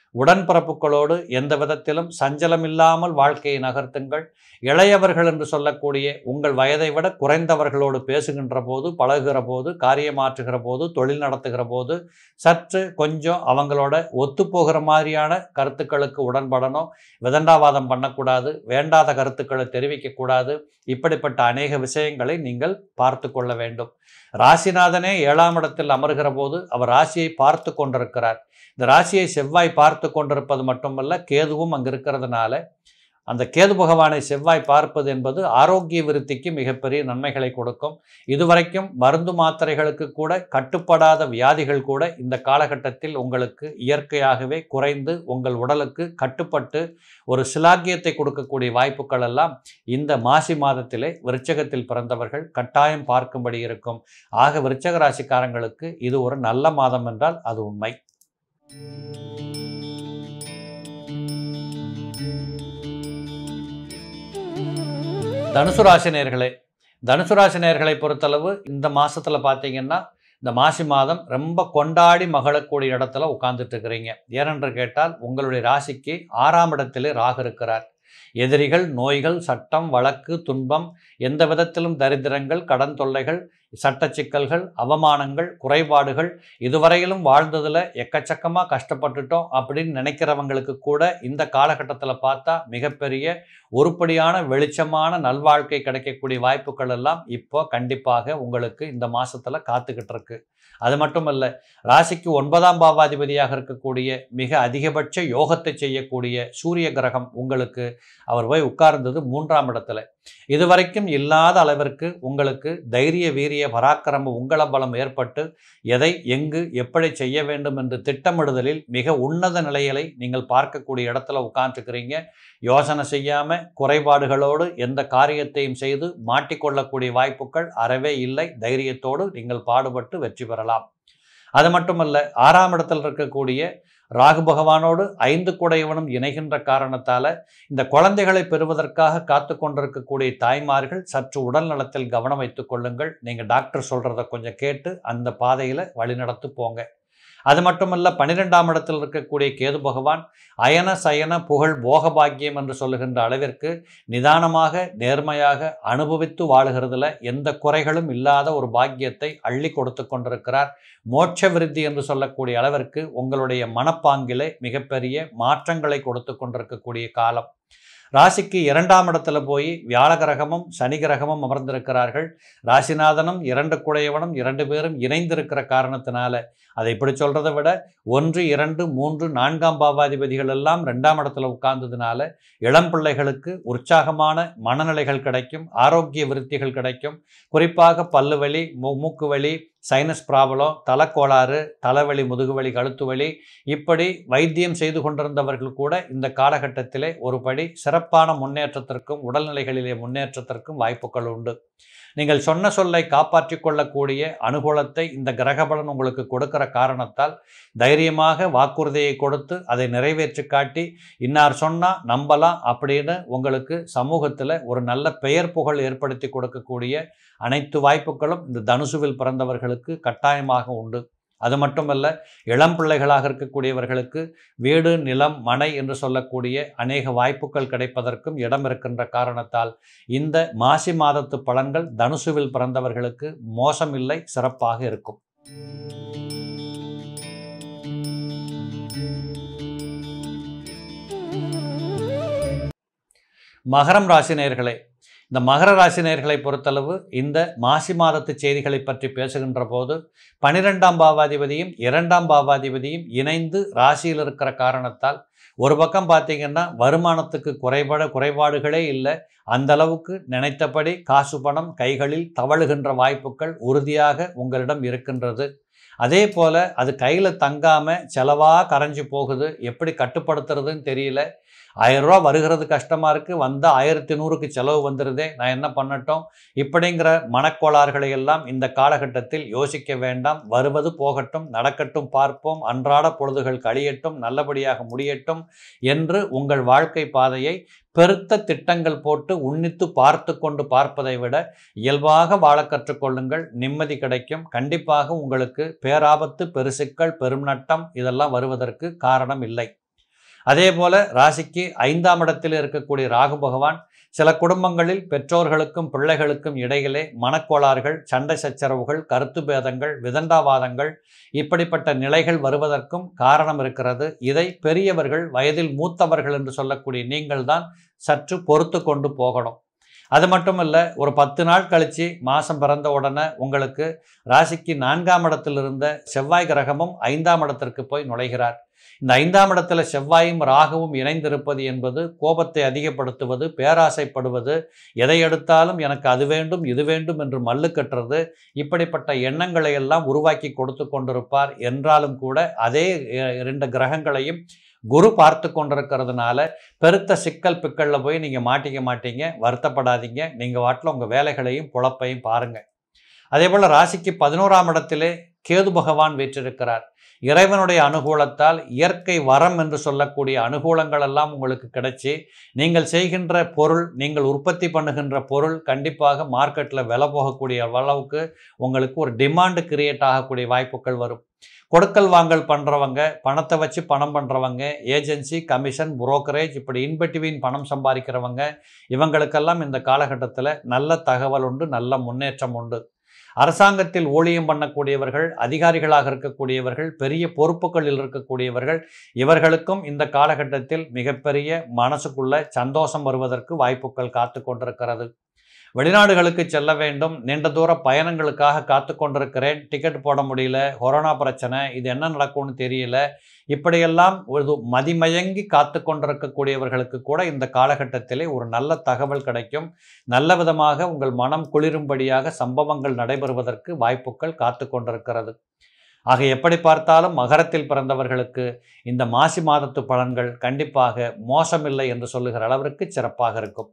உடன்பிறப்புகளோடு எந்த விதத்திலும் சஞ்சலமில்லாமல் வாழ்க்கையை நகர்த்துங்கள். இளையவர்கள் என்று சொல்லக்கூடிய உங்கள் வயதை விட குறைந்தவர்களோடு பேசுகின்ற போது, பழகுகிற போது, காரியமாற்றுகிற போது, தொழில் நடத்துகிற போது சற்று கொஞ்சம் அவங்களோட ஒத்துப்போகிற மாதிரியான கருத்துக்களுக்கு உடன்படணும். விதண்டாவாதம் பண்ணக்கூடாது, வேண்டாத கருத்துக்களை தெரிவிக்கக்கூடாது. இப்படிப்பட்ட அநேக விஷயங்களை நீங்கள் பார்த்து கொள்ள வேண்டும். ராசிநாதனே ஏழாம் இடத்தில் அமர்கிற போது அவர் ராசியை பார்த்து கொண்டிருக்கிறார். இந்த ராசியை செவ்வாய் பார்த்து கொண்டிருப்பது மட்டுமல்ல, கேதுவும் அங்கு இருக்கிறதுனால அந்த கேது பகவானை செவ்வாய் பார்ப்பது என்பது ஆரோக்கிய விருத்திக்கு மிகப்பெரிய நன்மைகளை கொடுக்கும். இதுவரைக்கும் மருந்து மாத்திரைகளுக்கு கூட கட்டுப்படாத வியாதிகள் கூட இந்த காலகட்டத்தில் உங்களுக்கு இயற்கையாகவே குறைந்து உங்கள் உடலுக்கு கட்டுப்பட்டு ஒரு சிலாக்கியத்தை கொடுக்கக்கூடிய வாய்ப்புகள் எல்லாம் இந்த மாசி மாதத்திலே விருச்சகத்தில் பிறந்தவர்கள் கட்டாயம் பார்க்கும்படி இருக்கும். ஆக விருச்சக ராசிக்காரங்களுக்கு இது ஒரு நல்ல மாதம் என்றால் அது உண்மை. தனுசு ராசி நேயர்களே, தனுசு ராசி நேயர்களை பொறுத்தளவு இந்த மாசத்துல பார்த்தீங்கன்னா இந்த மாசி மாதம் ரொம்ப கொண்டாடி மகிழக்கூடிய இடத்துல உட்கார்ந்துட்டு இருக்கிறீங்க. ஏனென்று கேட்டால் உங்களுடைய ராசிக்கு ஆறாம் இடத்திலே ராகு இருக்கிறார். எதிரிகள், நோய்கள், சட்டம், வழக்கு, துன்பம், எந்த விதத்திலும் தரித்திரங்கள், கடன் தொல்லைகள், சட்ட சிக்கல்கள், அவமானங்கள், குறைபாடுகள், இதுவரையிலும் வாழ்ந்ததில் எக்கச்சக்கமாக கஷ்டப்பட்டுட்டோம் அப்படின்னு நினைக்கிறவங்களுக்கு கூட இந்த காலகட்டத்தில் பார்த்தா மிகப்பெரிய உருப்படியான வெளிச்சமான நல்வாழ்க்கை கிடைக்கக்கூடிய வாய்ப்புகள் எல்லாம் இப்போ கண்டிப்பாக உங்களுக்கு இந்த மாதத்தில் காத்துக்கிட்டு இருக்கு. அது மட்டுமல்ல, ராசிக்கு ஒன்பதாம் பாவாதிபதியாக இருக்கக்கூடிய மிக அதிகபட்ச யோகத்தை செய்யக்கூடிய சூரிய கிரகம் உங்களுக்கு அவர் போய் உட்கார்ந்தது மூன்றாம் இடத்துல. இதுவரைக்கும் இல்லாத அளவிற்கு உங்களுக்கு தைரிய வீரிய பராக்கிரம உங்கள பலம் ஏற்பட்டு எதை எங்கு எப்படி செய்ய வேண்டும் என்று திட்டமிடுதலில் மிக உன்னத நிலைகளை நீங்கள் பார்க்கக்கூடிய இடத்துல உட்கார்ந்துக்கிறீங்க. யோசனை செய்யாம குறைபாடுகளோடு எந்த காரியத்தையும் செய்து மாட்டிக்கொள்ளக்கூடிய வாய்ப்புகள் அறவே இல்லை. தைரியத்தோடு நீங்கள் பாடுபட்டு வெற்றி பெறலாம். அது மட்டுமல்ல, ஆறாம் இடத்தில் இருக்கக்கூடிய ராகு பகவானோடு ஐந்து குடையவனும் இணைகின்ற காரணத்தால இந்த குழந்தைகளை பெறுவதற்காக காத்து கொண்டிருக்கக்கூடிய தாய்மார்கள் சற்று உடல் நலத்தில் கவனம் வைத்துக் கொள்ளுங்கள். நீங்க டாக்டர் சொல்றதை கொஞ்சம் கேட்டு அந்த பாதையில வழிநடத்து போங்க. அது மட்டுமல்ல, பன்னிரெண்டாம் இடத்தில் இருக்கக்கூடிய கேது பகவான் அயன சயன புகழ் போகபாக்கியம் என்று சொல்லுகின்ற அளவிற்கு நிதானமாக நேர்மையாக அனுபவித்து வாழுகிறதுல எந்த குறைகளும் இல்லாத ஒரு பாக்கியத்தை அள்ளி கொடுத்து கொண்டிருக்கிறார். மோட்ச விருத்தி என்று சொல்லக்கூடிய அளவிற்கு உங்களுடைய மனப்பாங்கிலே மிகப்பெரிய மாற்றங்களை கொடுத்து கொண்டிருக்கக்கூடிய காலம். ராசிக்கு இரண்டாம் இடத்துல போய் வியாழ கிரகமும் சனி கிரகமும் அமர்ந்திருக்கிறார்கள். ராசிநாதனும் இரண்டு குடையவனும் இரண்டு பேரும் இணைந்திருக்கிற காரணத்தினால அதை இப்படி சொல்றதை விட ஒன்று இரண்டு மூன்று நான்காம் பாவாதிபதிகள் எல்லாம் ரெண்டாம் இடத்துல உட்கார்ந்ததுனால இளம் பிள்ளைகளுக்கு உற்சாகமான மனநிலைகள் கிடைக்கும், ஆரோக்கிய விருத்திகள் கிடைக்கும். குறிப்பாக பல்லு வலி, மூக்கு வலி, சைனஸ் ப்ராப்ளம், தலைக்கோளாறு, தலைவலி, முதுகுவலி, கழுத்து வலி, இப்படி வைத்தியம் செய்து கொண்டிருந்தவர்கள் கூட இந்த காலகட்டத்திலே ஒருபடி சிறப்பான முன்னேற்றத்திற்கும் உடல்நிலைகளிலே முன்னேற்றத்திற்கும் வாய்ப்புகள் உண்டு. நீங்கள் சொன்ன சொல்லை காப்பாற்றி கொள்ளக்கூடிய அனுகூலத்தை இந்த கிரகபலன் உங்களுக்கு கொடுக்கிற காரணத்தால் தைரியமாக வாக்குறுதியை கொடுத்து அதை நிறைவேற்றி காட்டி இன்னார் சொன்னால் நம்பலாம் அப்படின்னு உங்களுக்கு சமூகத்தில் ஒரு நல்ல பெயர் புகழ் ஏற்படுத்தி கொடுக்கக்கூடிய அனைத்து வாய்ப்புகளும் இந்த தனுசுவில் பிறந்தவர்களுக்கு கட்டாயமாக உண்டு. அது மட்டுமல்ல, இளம் பிள்ளைகளாக இருக்கக்கூடியவர்களுக்கு வீடு, நிலம், மனை என்று சொல்லக்கூடிய அநேக வாய்ப்புகள் கிடைப்பதற்கும் இடம் இருக்கின்ற காரணத்தால் இந்த மாசி மாதத்து பலன்கள் தனுசுவில் பிறந்தவர்களுக்கு மோசமில்லை, சிறப்பாக இருக்கும். மகரம் ராசி நேயர்களே, இந்த மகர ராசி நேயர்களை பொறுத்தளவு இந்த மாசி மாதத்து செய்திகளை பற்றி பேசுகின்ற போது பனிரெண்டாம் பாவாதிபதியும் இரண்டாம் பாவாதிபதியும் இணைந்து ராசியில் இருக்கிற காரணத்தால் ஒரு பக்கம் பார்த்தீங்கன்னா வருமானத்துக்கு குறைபாடு குறைபாடுகளே இல்லை. அந்த அளவுக்கு நினைத்தபடி காசு பணம் கைகளில் தவழுகின்ற வாய்ப்புகள் உறுதியாக உங்களிடம் இருக்கின்றது. அதே போல் அது கையில் தங்காமல் செலவாக கரைஞ்சி போகுது, எப்படி கட்டுப்படுத்துறதுன்னு தெரியல. ஆயிரம் ரூபா வருகிறது கஷ்டமாக இருக்குது, வந்தால் ஆயிரத்தி நூறுக்கு செலவு வந்துடுதே, நான் என்ன பண்ணட்டும், இப்படிங்கிற மனக்கோளாறுகளை எல்லாம் இந்த காலகட்டத்தில் யோசிக்க வேண்டாம். வருவது போகட்டும், நடக்கட்டும், பார்ப்போம், அன்றாட பொழுதுகள் கழியட்டும், நல்லபடியாக முடியட்டும் என்று உங்கள் வாழ்க்கை பாதையை பெருத்த திட்டங்கள் போட்டு உன்னித்து பார்த்து கொண்டு பார்ப்பதை விட இயல்பாக வாழ கற்றுக்கொள்ளுங்கள். நிம்மதி கிடைக்கும். கண்டிப்பாக உங்களுக்கு பேராபத்து, பெருசிக்கல், பெரும் நட்டம் இதெல்லாம் வருவதற்கு காரணம் இல்லை. அதே போல ராசிக்கு ஐந்தாம் இடத்தில் இருக்கக்கூடிய ராகு பகவான் சில குடும்பங்களில் பெற்றோர்களுக்கும் பிள்ளைகளுக்கும் இடையிலே மனக்கோளாறுகள், சண்டை சச்சரவுகள், கருத்து பேதங்கள், விதண்டாவாதங்கள் இப்படிப்பட்ட நிலைகள் வருவதற்கும் காரணம் இருக்கிறது. இதை பெரியவர்கள், வயதில் மூத்தவர்கள் என்று சொல்லக்கூடிய நீங்கள் தான் சற்று பொறுத்து கொண்டு போகணும். அது மட்டும் இல்லை, ஒரு பத்து நாள் கழித்து மாதம் பிறந்த உடனே உங்களுக்கு ராசிக்கு நான்காம் இடத்தில் இருந்த செவ்வாய் கிரகமும் ஐந்தாம் இடத்திற்கு போய் நுழைகிறார். இந்த ஐந்தாம் இடத்துல செவ்வாயும் ராகுவும் இணைந்திருப்பது என்பது கோபத்தை அதிகப்படுத்துவது, பேராசைப்படுவது, எதை எடுத்தாலும் எனக்கு அது வேண்டும் இது வேண்டும் என்று மல்லு கட்டுறது, இப்படிப்பட்ட எண்ணங்களை எல்லாம் உருவாக்கி கொடுத்து கொண்டிருப்பார். என்றாலும் கூட அதே இரண்டு கிரகங்களையும் குரு பார்த்து கொண்டிருக்கிறதுனால பெருத்த சிக்கல் பிக்கல்ல போய் நீங்கள் மாட்டிக்க மாட்டீங்க. வருத்தப்படாதீங்க. நீங்கள் வாட்டில் உங்கள் வேலைகளையும் பொழப்பையும் பாருங்கள். அதே போல் ராசிக்கு பதினோராம் இடத்திலே கேது பகவான் வீற்றிருக்கிறார். இறைவனுடைய அனுகூலத்தால் இயற்கை வரம் என்று சொல்லக்கூடிய அனுகூலங்கள் எல்லாம் உங்களுக்கு கிடைச்சி நீங்கள் செய்கின்ற பொருள், நீங்கள் உற்பத்தி பண்ணுகின்ற பொருள் கண்டிப்பாக மார்க்கெட்டில் விலை போகக்கூடிய அளவுக்கு உங்களுக்கு ஒரு டிமாண்டு கிரியேட் ஆகக்கூடிய வாய்ப்புகள் வரும். கொடுக்கல் வாங்கல் பண்ணுறவங்க, பணத்தை வச்சு பணம் பண்ணுறவங்க, ஏஜென்சி, கமிஷன், புரோக்கரேஜ், இப்படி இன்பிட்வீன் பணம் சம்பாதிக்கிறவங்க, இவங்களுக்கெல்லாம் இந்த காலகட்டத்தில் நல்ல தகவல் உண்டு, நல்ல முன்னேற்றம் உண்டு. அரசாங்கத்தில் ஊழியம் பண்ணக்கூடியவர்கள், அதிகாரிகளாக இருக்கக்கூடியவர்கள், பெரிய பொறுப்புகளில் இருக்கக்கூடியவர்கள், இவர்களுக்கும் இந்த காலகட்டத்தில் மிகப்பெரிய மனசுக்குள்ள சந்தோஷம் வருவதற்கு வாய்ப்புகள் காத்து கொண்டிருக்கிறது. வெளிநாடுகளுக்கு செல்ல வேண்டும், நீண்ட தூர பயணங்களுக்காக காத்து கொண்டிருக்கிறேன், டிக்கெட் போட முடியல, கொரோனா பிரச்சனை, இது என்ன நடக்கும்னு தெரியல, இப்படியெல்லாம் ஒரு மதிமயங்கி காத்து கொண்டிருக்கக்கூடியவர்களுக்கு கூட இந்த காலகட்டத்திலே ஒரு நல்ல தகவல் கிடைக்கும். நல்ல விதமாக உங்கள் மனம் குளிரும்படியாக சம்பவங்கள் நடைபெறுவதற்கு வாய்ப்புகள் காத்து கொண்டிருக்கிறது. ஆக எப்படி பார்த்தாலும் மகரத்தில் பிறந்தவர்களுக்கு இந்த மாசி மாதத்து பலன்கள் கண்டிப்பாக மோசமில்லை என்று சொல்லுகிற அளவிற்கு சிறப்பாக இருக்கும்.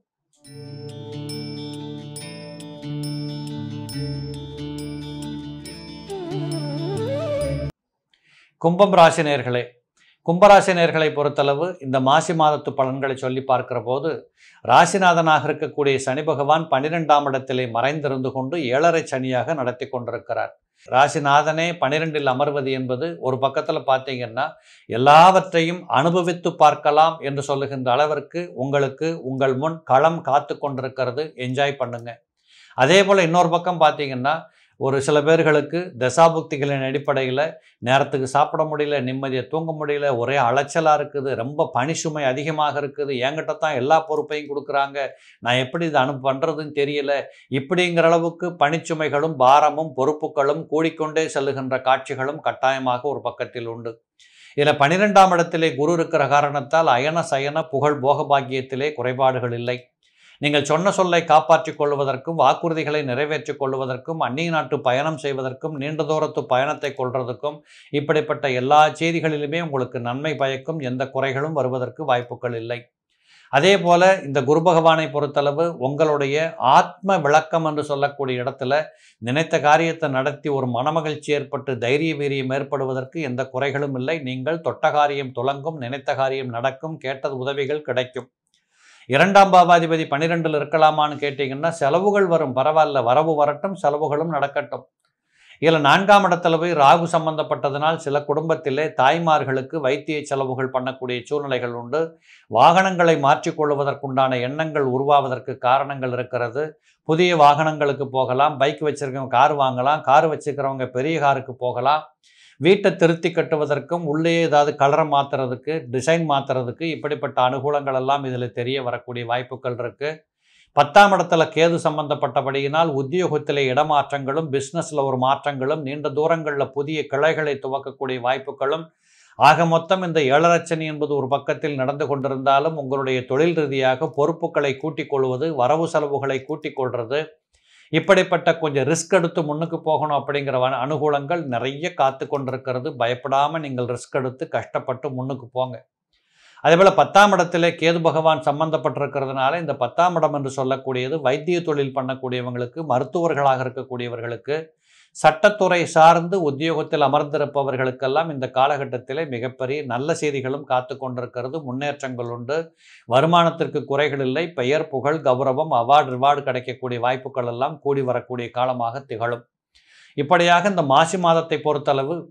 கும்பம் ராசி நேயர்களே, கும்பராசி நேயர்களை பொறுத்தளவு இந்த மாசி மாதத்து பலன்களை சொல்லி பார்க்கிற போது ராசிநாதனாக இருக்கக்கூடிய சனி பகவான் பன்னிரெண்டாம் இடத்திலே மறைந்திருந்து கொண்டு ஏழரை சனியாக நடத்தி கொண்டிருக்கிறார். ராசிநாதனே பன்னிரெண்டில் அமர்வது என்பது ஒரு பக்கத்தில் பார்த்தீங்கன்னா எல்லாவற்றையும் அனுபவித்து பார்க்கலாம் என்று சொல்லுகின்ற அளவிற்கு உங்களுக்கு உங்கள் முன் களம் காத்து கொண்டிருக்கிறது. என்ஜாய் பண்ணுங்க. அதே போல் இன்னொரு பக்கம் பார்த்தீங்கன்னா ஒரு சில பேர்களுக்கு தசாபுக்திகளின் அடிப்படையில் நேரத்துக்கு சாப்பிட முடியல, நிம்மதியை தூங்க முடியல, ஒரே அலைச்சலாக இருக்குது, ரொம்ப பணி சுமை அதிகமாக இருக்குது, என்கிட்ட தான் எல்லா பொறுப்பையும் கொடுக்குறாங்க, நான் எப்படி இதை அனு பண்ணுறதுன்னு தெரியல, இப்படிங்கிற அளவுக்கு பணிச்சுமைகளும் பாரமும் பொறுப்புகளும் கூடிக்கொண்டே செல்லுகின்ற காட்சிகளும் கட்டாயமாக ஒரு பக்கத்தில் உண்டு. இதில் பன்னிரெண்டாம் இடத்திலே குரு இருக்கிற காரணத்தால் அயன சயன புகழ் போகபாக்கியத்திலே குறைபாடுகள் இல்லை. நீங்கள் சொன்ன சொல்லை காப்பாற்றிக் கொள்வதற்கும், வாக்குறுதிகளை நிறைவேற்றிக் கொள்வதற்கும், அந்நிய நாட்டு பயணம் செய்வதற்கும், நீண்ட தூரத்து பயணத்தை கொள்வதற்கும், இப்படிப்பட்ட எல்லா செய்திகளிலுமே உங்களுக்கு நன்மை பயக்கும். எந்த குறைகளும் வருவதற்கு வாய்ப்புகள் இல்லை. அதே போல இந்த குரு பகவானை பொறுத்தளவு உங்களுடைய ஆத்ம விளக்கம் என்று சொல்லக்கூடிய இடத்துல நினைத்த காரியத்தை நடத்தி ஒரு மனமகிழ்ச்சி ஏற்பட்டு தைரிய வீரியம் ஏற்படுவதற்கு எந்த குறைகளும் இல்லை. நீங்கள் தொட்ட காரியம் துலங்கும், நினைத்த காரியம் நடக்கும், கேட்டது உதவிகள் கிடைக்கும். இரண்டாம் பாவாதிபதி பன்னிரெண்டில் இருக்கலாமான்னு கேட்டிங்கன்னா செலவுகள் வரும், பரவாயில்ல, வரவு வரட்டும், செலவுகளும் நடக்கட்டும். இதில் நான்காம் இடத்துல போய் ராகு சம்பந்தப்பட்டதனால் சில குடும்பத்திலே தாய்மார்களுக்கு வைத்திய செலவுகள் பண்ணக்கூடிய சூழ்நிலைகள் உண்டு. வாகனங்களை மாற்றிக்கொள்வதற்குண்டான எண்ணங்கள் உருவாவதற்கு காரணங்கள் இருக்கிறது. புதிய வாகனங்களுக்கு போகலாம், பைக் வச்சுருக்கவங்க கார் வாங்கலாம், கார் வச்சுருக்கிறவங்க பெரிய காருக்கு போகலாம். வீட்டை திருத்தி கட்டுவதற்கும் உள்ளே ஏதாவது கலரை மாற்றுறதுக்கு, டிசைன் மாற்றுறதுக்கு இப்படிப்பட்ட அனுகூலங்கள் எல்லாம் இதில் தெரிய வரக்கூடிய வாய்ப்புகள் இருக்குது. பத்தாம் இடத்துல கேது சம்பந்தப்பட்டபடியினால் உத்தியோகத்திலே இடமாற்றங்களும், பிஸ்னஸில் ஒரு மாற்றங்களும், நீண்ட தூரங்களில் புதிய கிளைகளை துவக்கக்கூடிய வாய்ப்புகளும், ஆக மொத்தம் இந்த ஏழரச்சனி என்பது ஒரு பக்கத்தில் நடந்து கொண்டிருந்தாலும் உங்களுடைய தொழில் ரீதியாக பொறுப்புகளை கூட்டிக் கொள்வது, வரவு செலவுகளை கூட்டிக் கொள்வது, இப்படிப்பட்ட கொஞ்சம் ரிஸ்க் எடுத்து முன்னுக்கு போகணும் அப்படிங்கிற அனுகூலங்கள் நிறைய காத்து கொண்டிருக்கிறது. பயப்படாமல் நீங்கள் ரிஸ்க் எடுத்து கஷ்டப்பட்டு முன்னுக்கு போங்க. அதேபோல் பத்தாம் இடத்திலே கேது பகவான் சம்பந்தப்பட்டிருக்கிறதுனால இந்த பத்தாம் இடம் என்று சொல்லக்கூடியது வைத்திய தொழில் பண்ணக்கூடியவங்களுக்கு, மருத்துவர்களாக இருக்கக்கூடியவர்களுக்கு, சட்டத்துறை சார்ந்து உத்தியோகத்தில் அமர்ந்திருப்பவர்களுக்கெல்லாம் இந்த காலகட்டத்திலே மிகப்பெரிய நல்ல செய்திகளும் காத்து கொண்டிருக்கிறது. முன்னேற்றங்கள் உண்டு. வருமானத்திற்கு குறைகள் இல்லை. பெயர், புகழ், கௌரவம், அவார்டு, ரிவார்டு கிடைக்கக்கூடிய வாய்ப்புகள் எல்லாம் கூடி வரக்கூடிய காலமாக திகழும். இப்படியாக இந்த மாசி மாதத்தை பொறுத்தளவு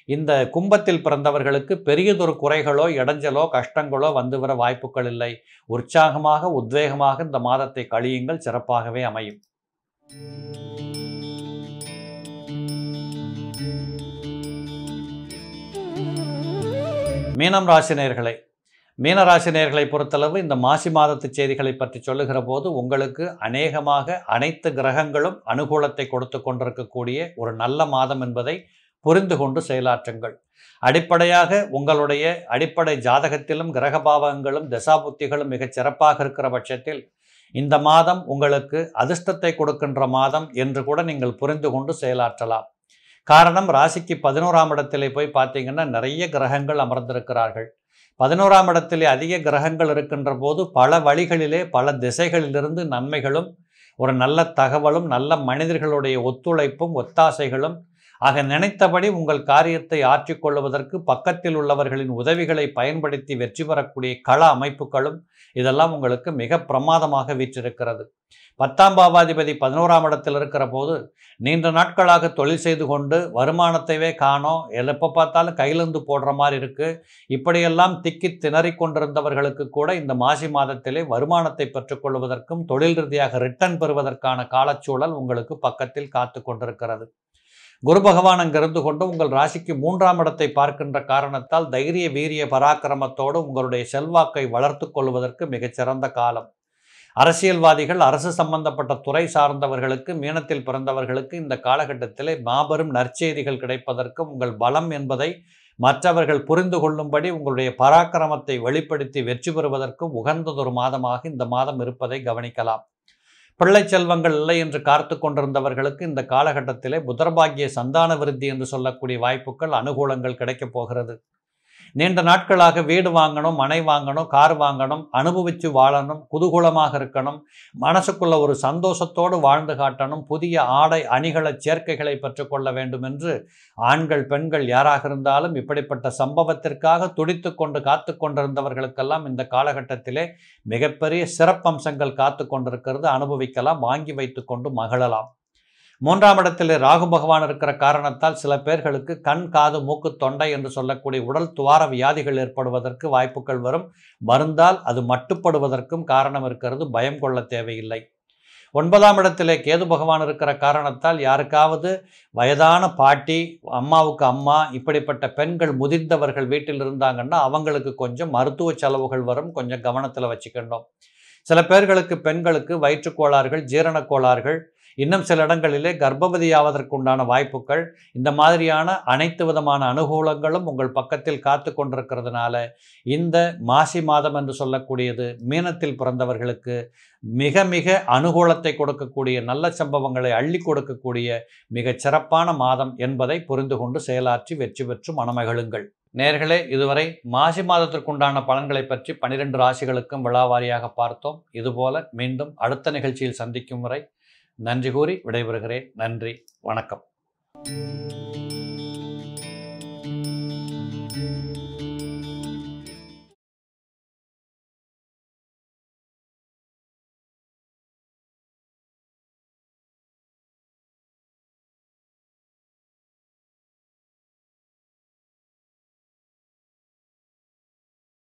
இந்த கும்பத்தில் பிறந்தவர்களுக்கு பெரியதொரு குறைகளோ இடைஞ்சலோ கஷ்டங்களோ வந்து வர வாய்ப்புகள் இல்லை. உற்சாகமாக உத்வேகமாக இந்த மாதத்தை கழியுங்கள், சிறப்பாகவே அமையும். மீனம் ராசி நேயர்களே, மீனராசி நேயர்களை பொறுத்தளவு இந்த மாசி மாதத்து செய்திகளை பற்றி சொல்லுகிற போது உங்களுக்கு அநேகமாக அனைத்து கிரகங்களும் அனுகூலத்தை கொடுத்து கொண்டிருக்கக்கூடிய ஒரு நல்ல மாதம் என்பதை புரிந்து கொண்டு செயலாற்றுங்கள். அடிப்படையாக உங்களுடைய அடிப்படை ஜாதகத்திலும் கிரகபாவங்களும் தசாபுத்திகளும் மிகச் சிறப்பாக இருக்கிற பட்சத்தில் இந்த மாதம் உங்களுக்கு அதிர்ஷ்டத்தை கொடுக்கின்ற மாதம் என்று கூட நீங்கள் புரிந்து கொண்டு செயலாற்றலாம். காரணம், ராசிக்கு பதினோராம் இடத்திலே போய் பார்த்தீங்கன்னா நிறைய கிரகங்கள் அமர்ந்திருக்கிறார்கள். பதினோராம் இடத்திலே அதிக கிரகங்கள் இருக்கின்ற போது பல வழிகளிலே பல திசைகளிலிருந்து நன்மைகளும் ஒரு நல்ல தகவலும் நல்ல மனிதர்களுடைய ஒத்துழைப்பும் ஒத்தாசைகளும் ஆக நினைத்தபடி உங்கள் காரியத்தை ஆற்றிக்கொள்வதற்கு பக்கத்தில் உள்ளவர்களின் உதவிகளை பயன்படுத்தி வெற்றி பெறக்கூடிய கள அமைப்புகளும் இதெல்லாம் உங்களுக்கு மிக பிரமாதமாக வீற்றிருக்கிறது. பத்தாம் பாவாதிபதி பதினோராம் இடத்தில் இருக்கிற போது நீண்ட நாட்களாக தொழில் செய்து கொண்டு வருமானத்தைவே காணோம், எப்போ பார்த்தாலும் கையிலிருந்து போடுற மாதிரி இருக்குது, இப்படியெல்லாம் திக்கி திணறி கொண்டிருந்தவர்களுக்கு கூட இந்த மாசி மாதத்திலே வருமானத்தை பெற்றுக்கொள்வதற்கும் தொழில் ரீதியாக ரிட்டர்ன் பெறுவதற்கான காலச்சூழல் உங்களுக்கு பக்கத்தில் காத்து கொண்டிருக்கிறது. குரு பகவான் அங்கிருந்து கொண்டு உங்கள் ராசிக்கு மூன்றாம் இடத்தை பார்க்கின்ற காரணத்தால் தைரிய வீரிய பராக்கிரமத்தோடு உங்களுடைய செல்வாக்கை வளர்த்து கொள்வதற்கு மிகச்சிறந்த காலம். அரசியல்வாதிகள், அரசு சம்பந்தப்பட்ட துறை சார்ந்தவர்களுக்கு, மீனத்தில் பிறந்தவர்களுக்கு இந்த காலகட்டத்திலே மாபெரும் நற்செய்திகள் கிடைப்பதற்கும் உங்கள் பலம் என்பதை மற்றவர்கள் புரிந்து கொள்ளும்படி உங்களுடைய பராக்கிரமத்தை வெளிப்படுத்தி வெற்றி பெறுவதற்கும் உகந்ததொரு மாதமாக இந்த மாதம் இருப்பதை கவனிக்கலாம். பிள்ளை செல்வங்கள் இல்லை என்று காத்து கொண்டிருந்தவர்களுக்கு இந்த காலகட்டத்திலே புதர்பாகிய சந்தான விருத்தி என்று சொல்லக்கூடிய வாய்ப்புகள் அனுகூலங்கள் கிடைக்கப் போகிறது. நீண்ட நாட்களாக வீடு வாங்கணும், மனை வாங்கணும், கார் வாங்கணும், அனுபவித்து வாழணும், குதூகூலமாக இருக்கணும், மனசுக்குள்ள ஒரு சந்தோஷத்தோடு வாழ்ந்து காட்டணும், புதிய ஆடை அணிகளை சேர்க்கைகளை பெற்றுக்கொள்ள வேண்டும் என்று ஆண்கள் பெண்கள் யாராக இருந்தாலும் இப்படிப்பட்ட சம்பவத்திற்காக துடித்து கொண்டு காத்து கொண்டிருந்தவர்களுக்கெல்லாம் இந்த காலகட்டத்திலே மிகப்பெரிய சிறப்பம்சங்கள் காத்து கொண்டிருக்கிறது. அனுபவிக்கலாம், வாங்கி வைத்து கொண்டு மகிழலாம். மூன்றாம் இடத்திலே ராகு பகவான் இருக்கிற காரணத்தால் சில பேர்களுக்கு கண், காது, மூக்கு, தொண்டை என்று சொல்லக்கூடிய உடல் துவார வியாதிகள் ஏற்படுவதற்கு வாய்ப்புகள் வரும். மருந்தால் அது மட்டுப்படுவதற்கும் காரணம் இருக்கிறது, பயம் கொள்ள தேவையில்லை. ஒன்பதாம் இடத்திலே கேது பகவான் இருக்கிற காரணத்தால் யாருக்காவது வயதான பாட்டி, அம்மாவுக்கு அம்மா, இப்படிப்பட்ட பெண்கள் முதிர்ந்தவர்கள் வீட்டில் இருந்தாங்கன்னா அவங்களுக்கு கொஞ்சம் மருத்துவ செலவுகள் வரும், கொஞ்சம் கவனத்தில் வச்சுக்கணும். சில பேர்களுக்கு பெண்களுக்கு வயிற்றுக்கோளாறுகள், ஜீரணக்கோளாறுகள், இன்னும் சில இடங்களிலே கர்ப்பவதியாவதற்குண்டான வாய்ப்புகள், இந்த மாதிரியான அனைத்து விதமான அனுகூலங்களும் உங்கள் பக்கத்தில் காத்து கொண்டிருக்கிறதுனால இந்த மாசி மாதம் என்று சொல்லக்கூடியது மீனத்தில் பிறந்தவர்களுக்கு மிக மிக அனுகூலத்தை கொடுக்கக்கூடிய, நல்ல சம்பவங்களை அள்ளி கொடுக்கக்கூடிய மிகச் சிறப்பான மாதம் என்பதை புரிந்து கொண்டு செயலாற்றி வெற்றி பெற்று மனமகிழுங்கள். நேயர்களே, இதுவரை மாசி மாதத்திற்குண்டான பலன்களை பற்றி பனிரெண்டு ராசிகளுக்கும் விழாவாரியாக பார்த்தோம். இதுபோல மீண்டும் அடுத்த நிகழ்ச்சியில் சந்திக்கும் வரை நன்றி கூறி விடைபெறுகிறேன். நன்றி, வணக்கம்.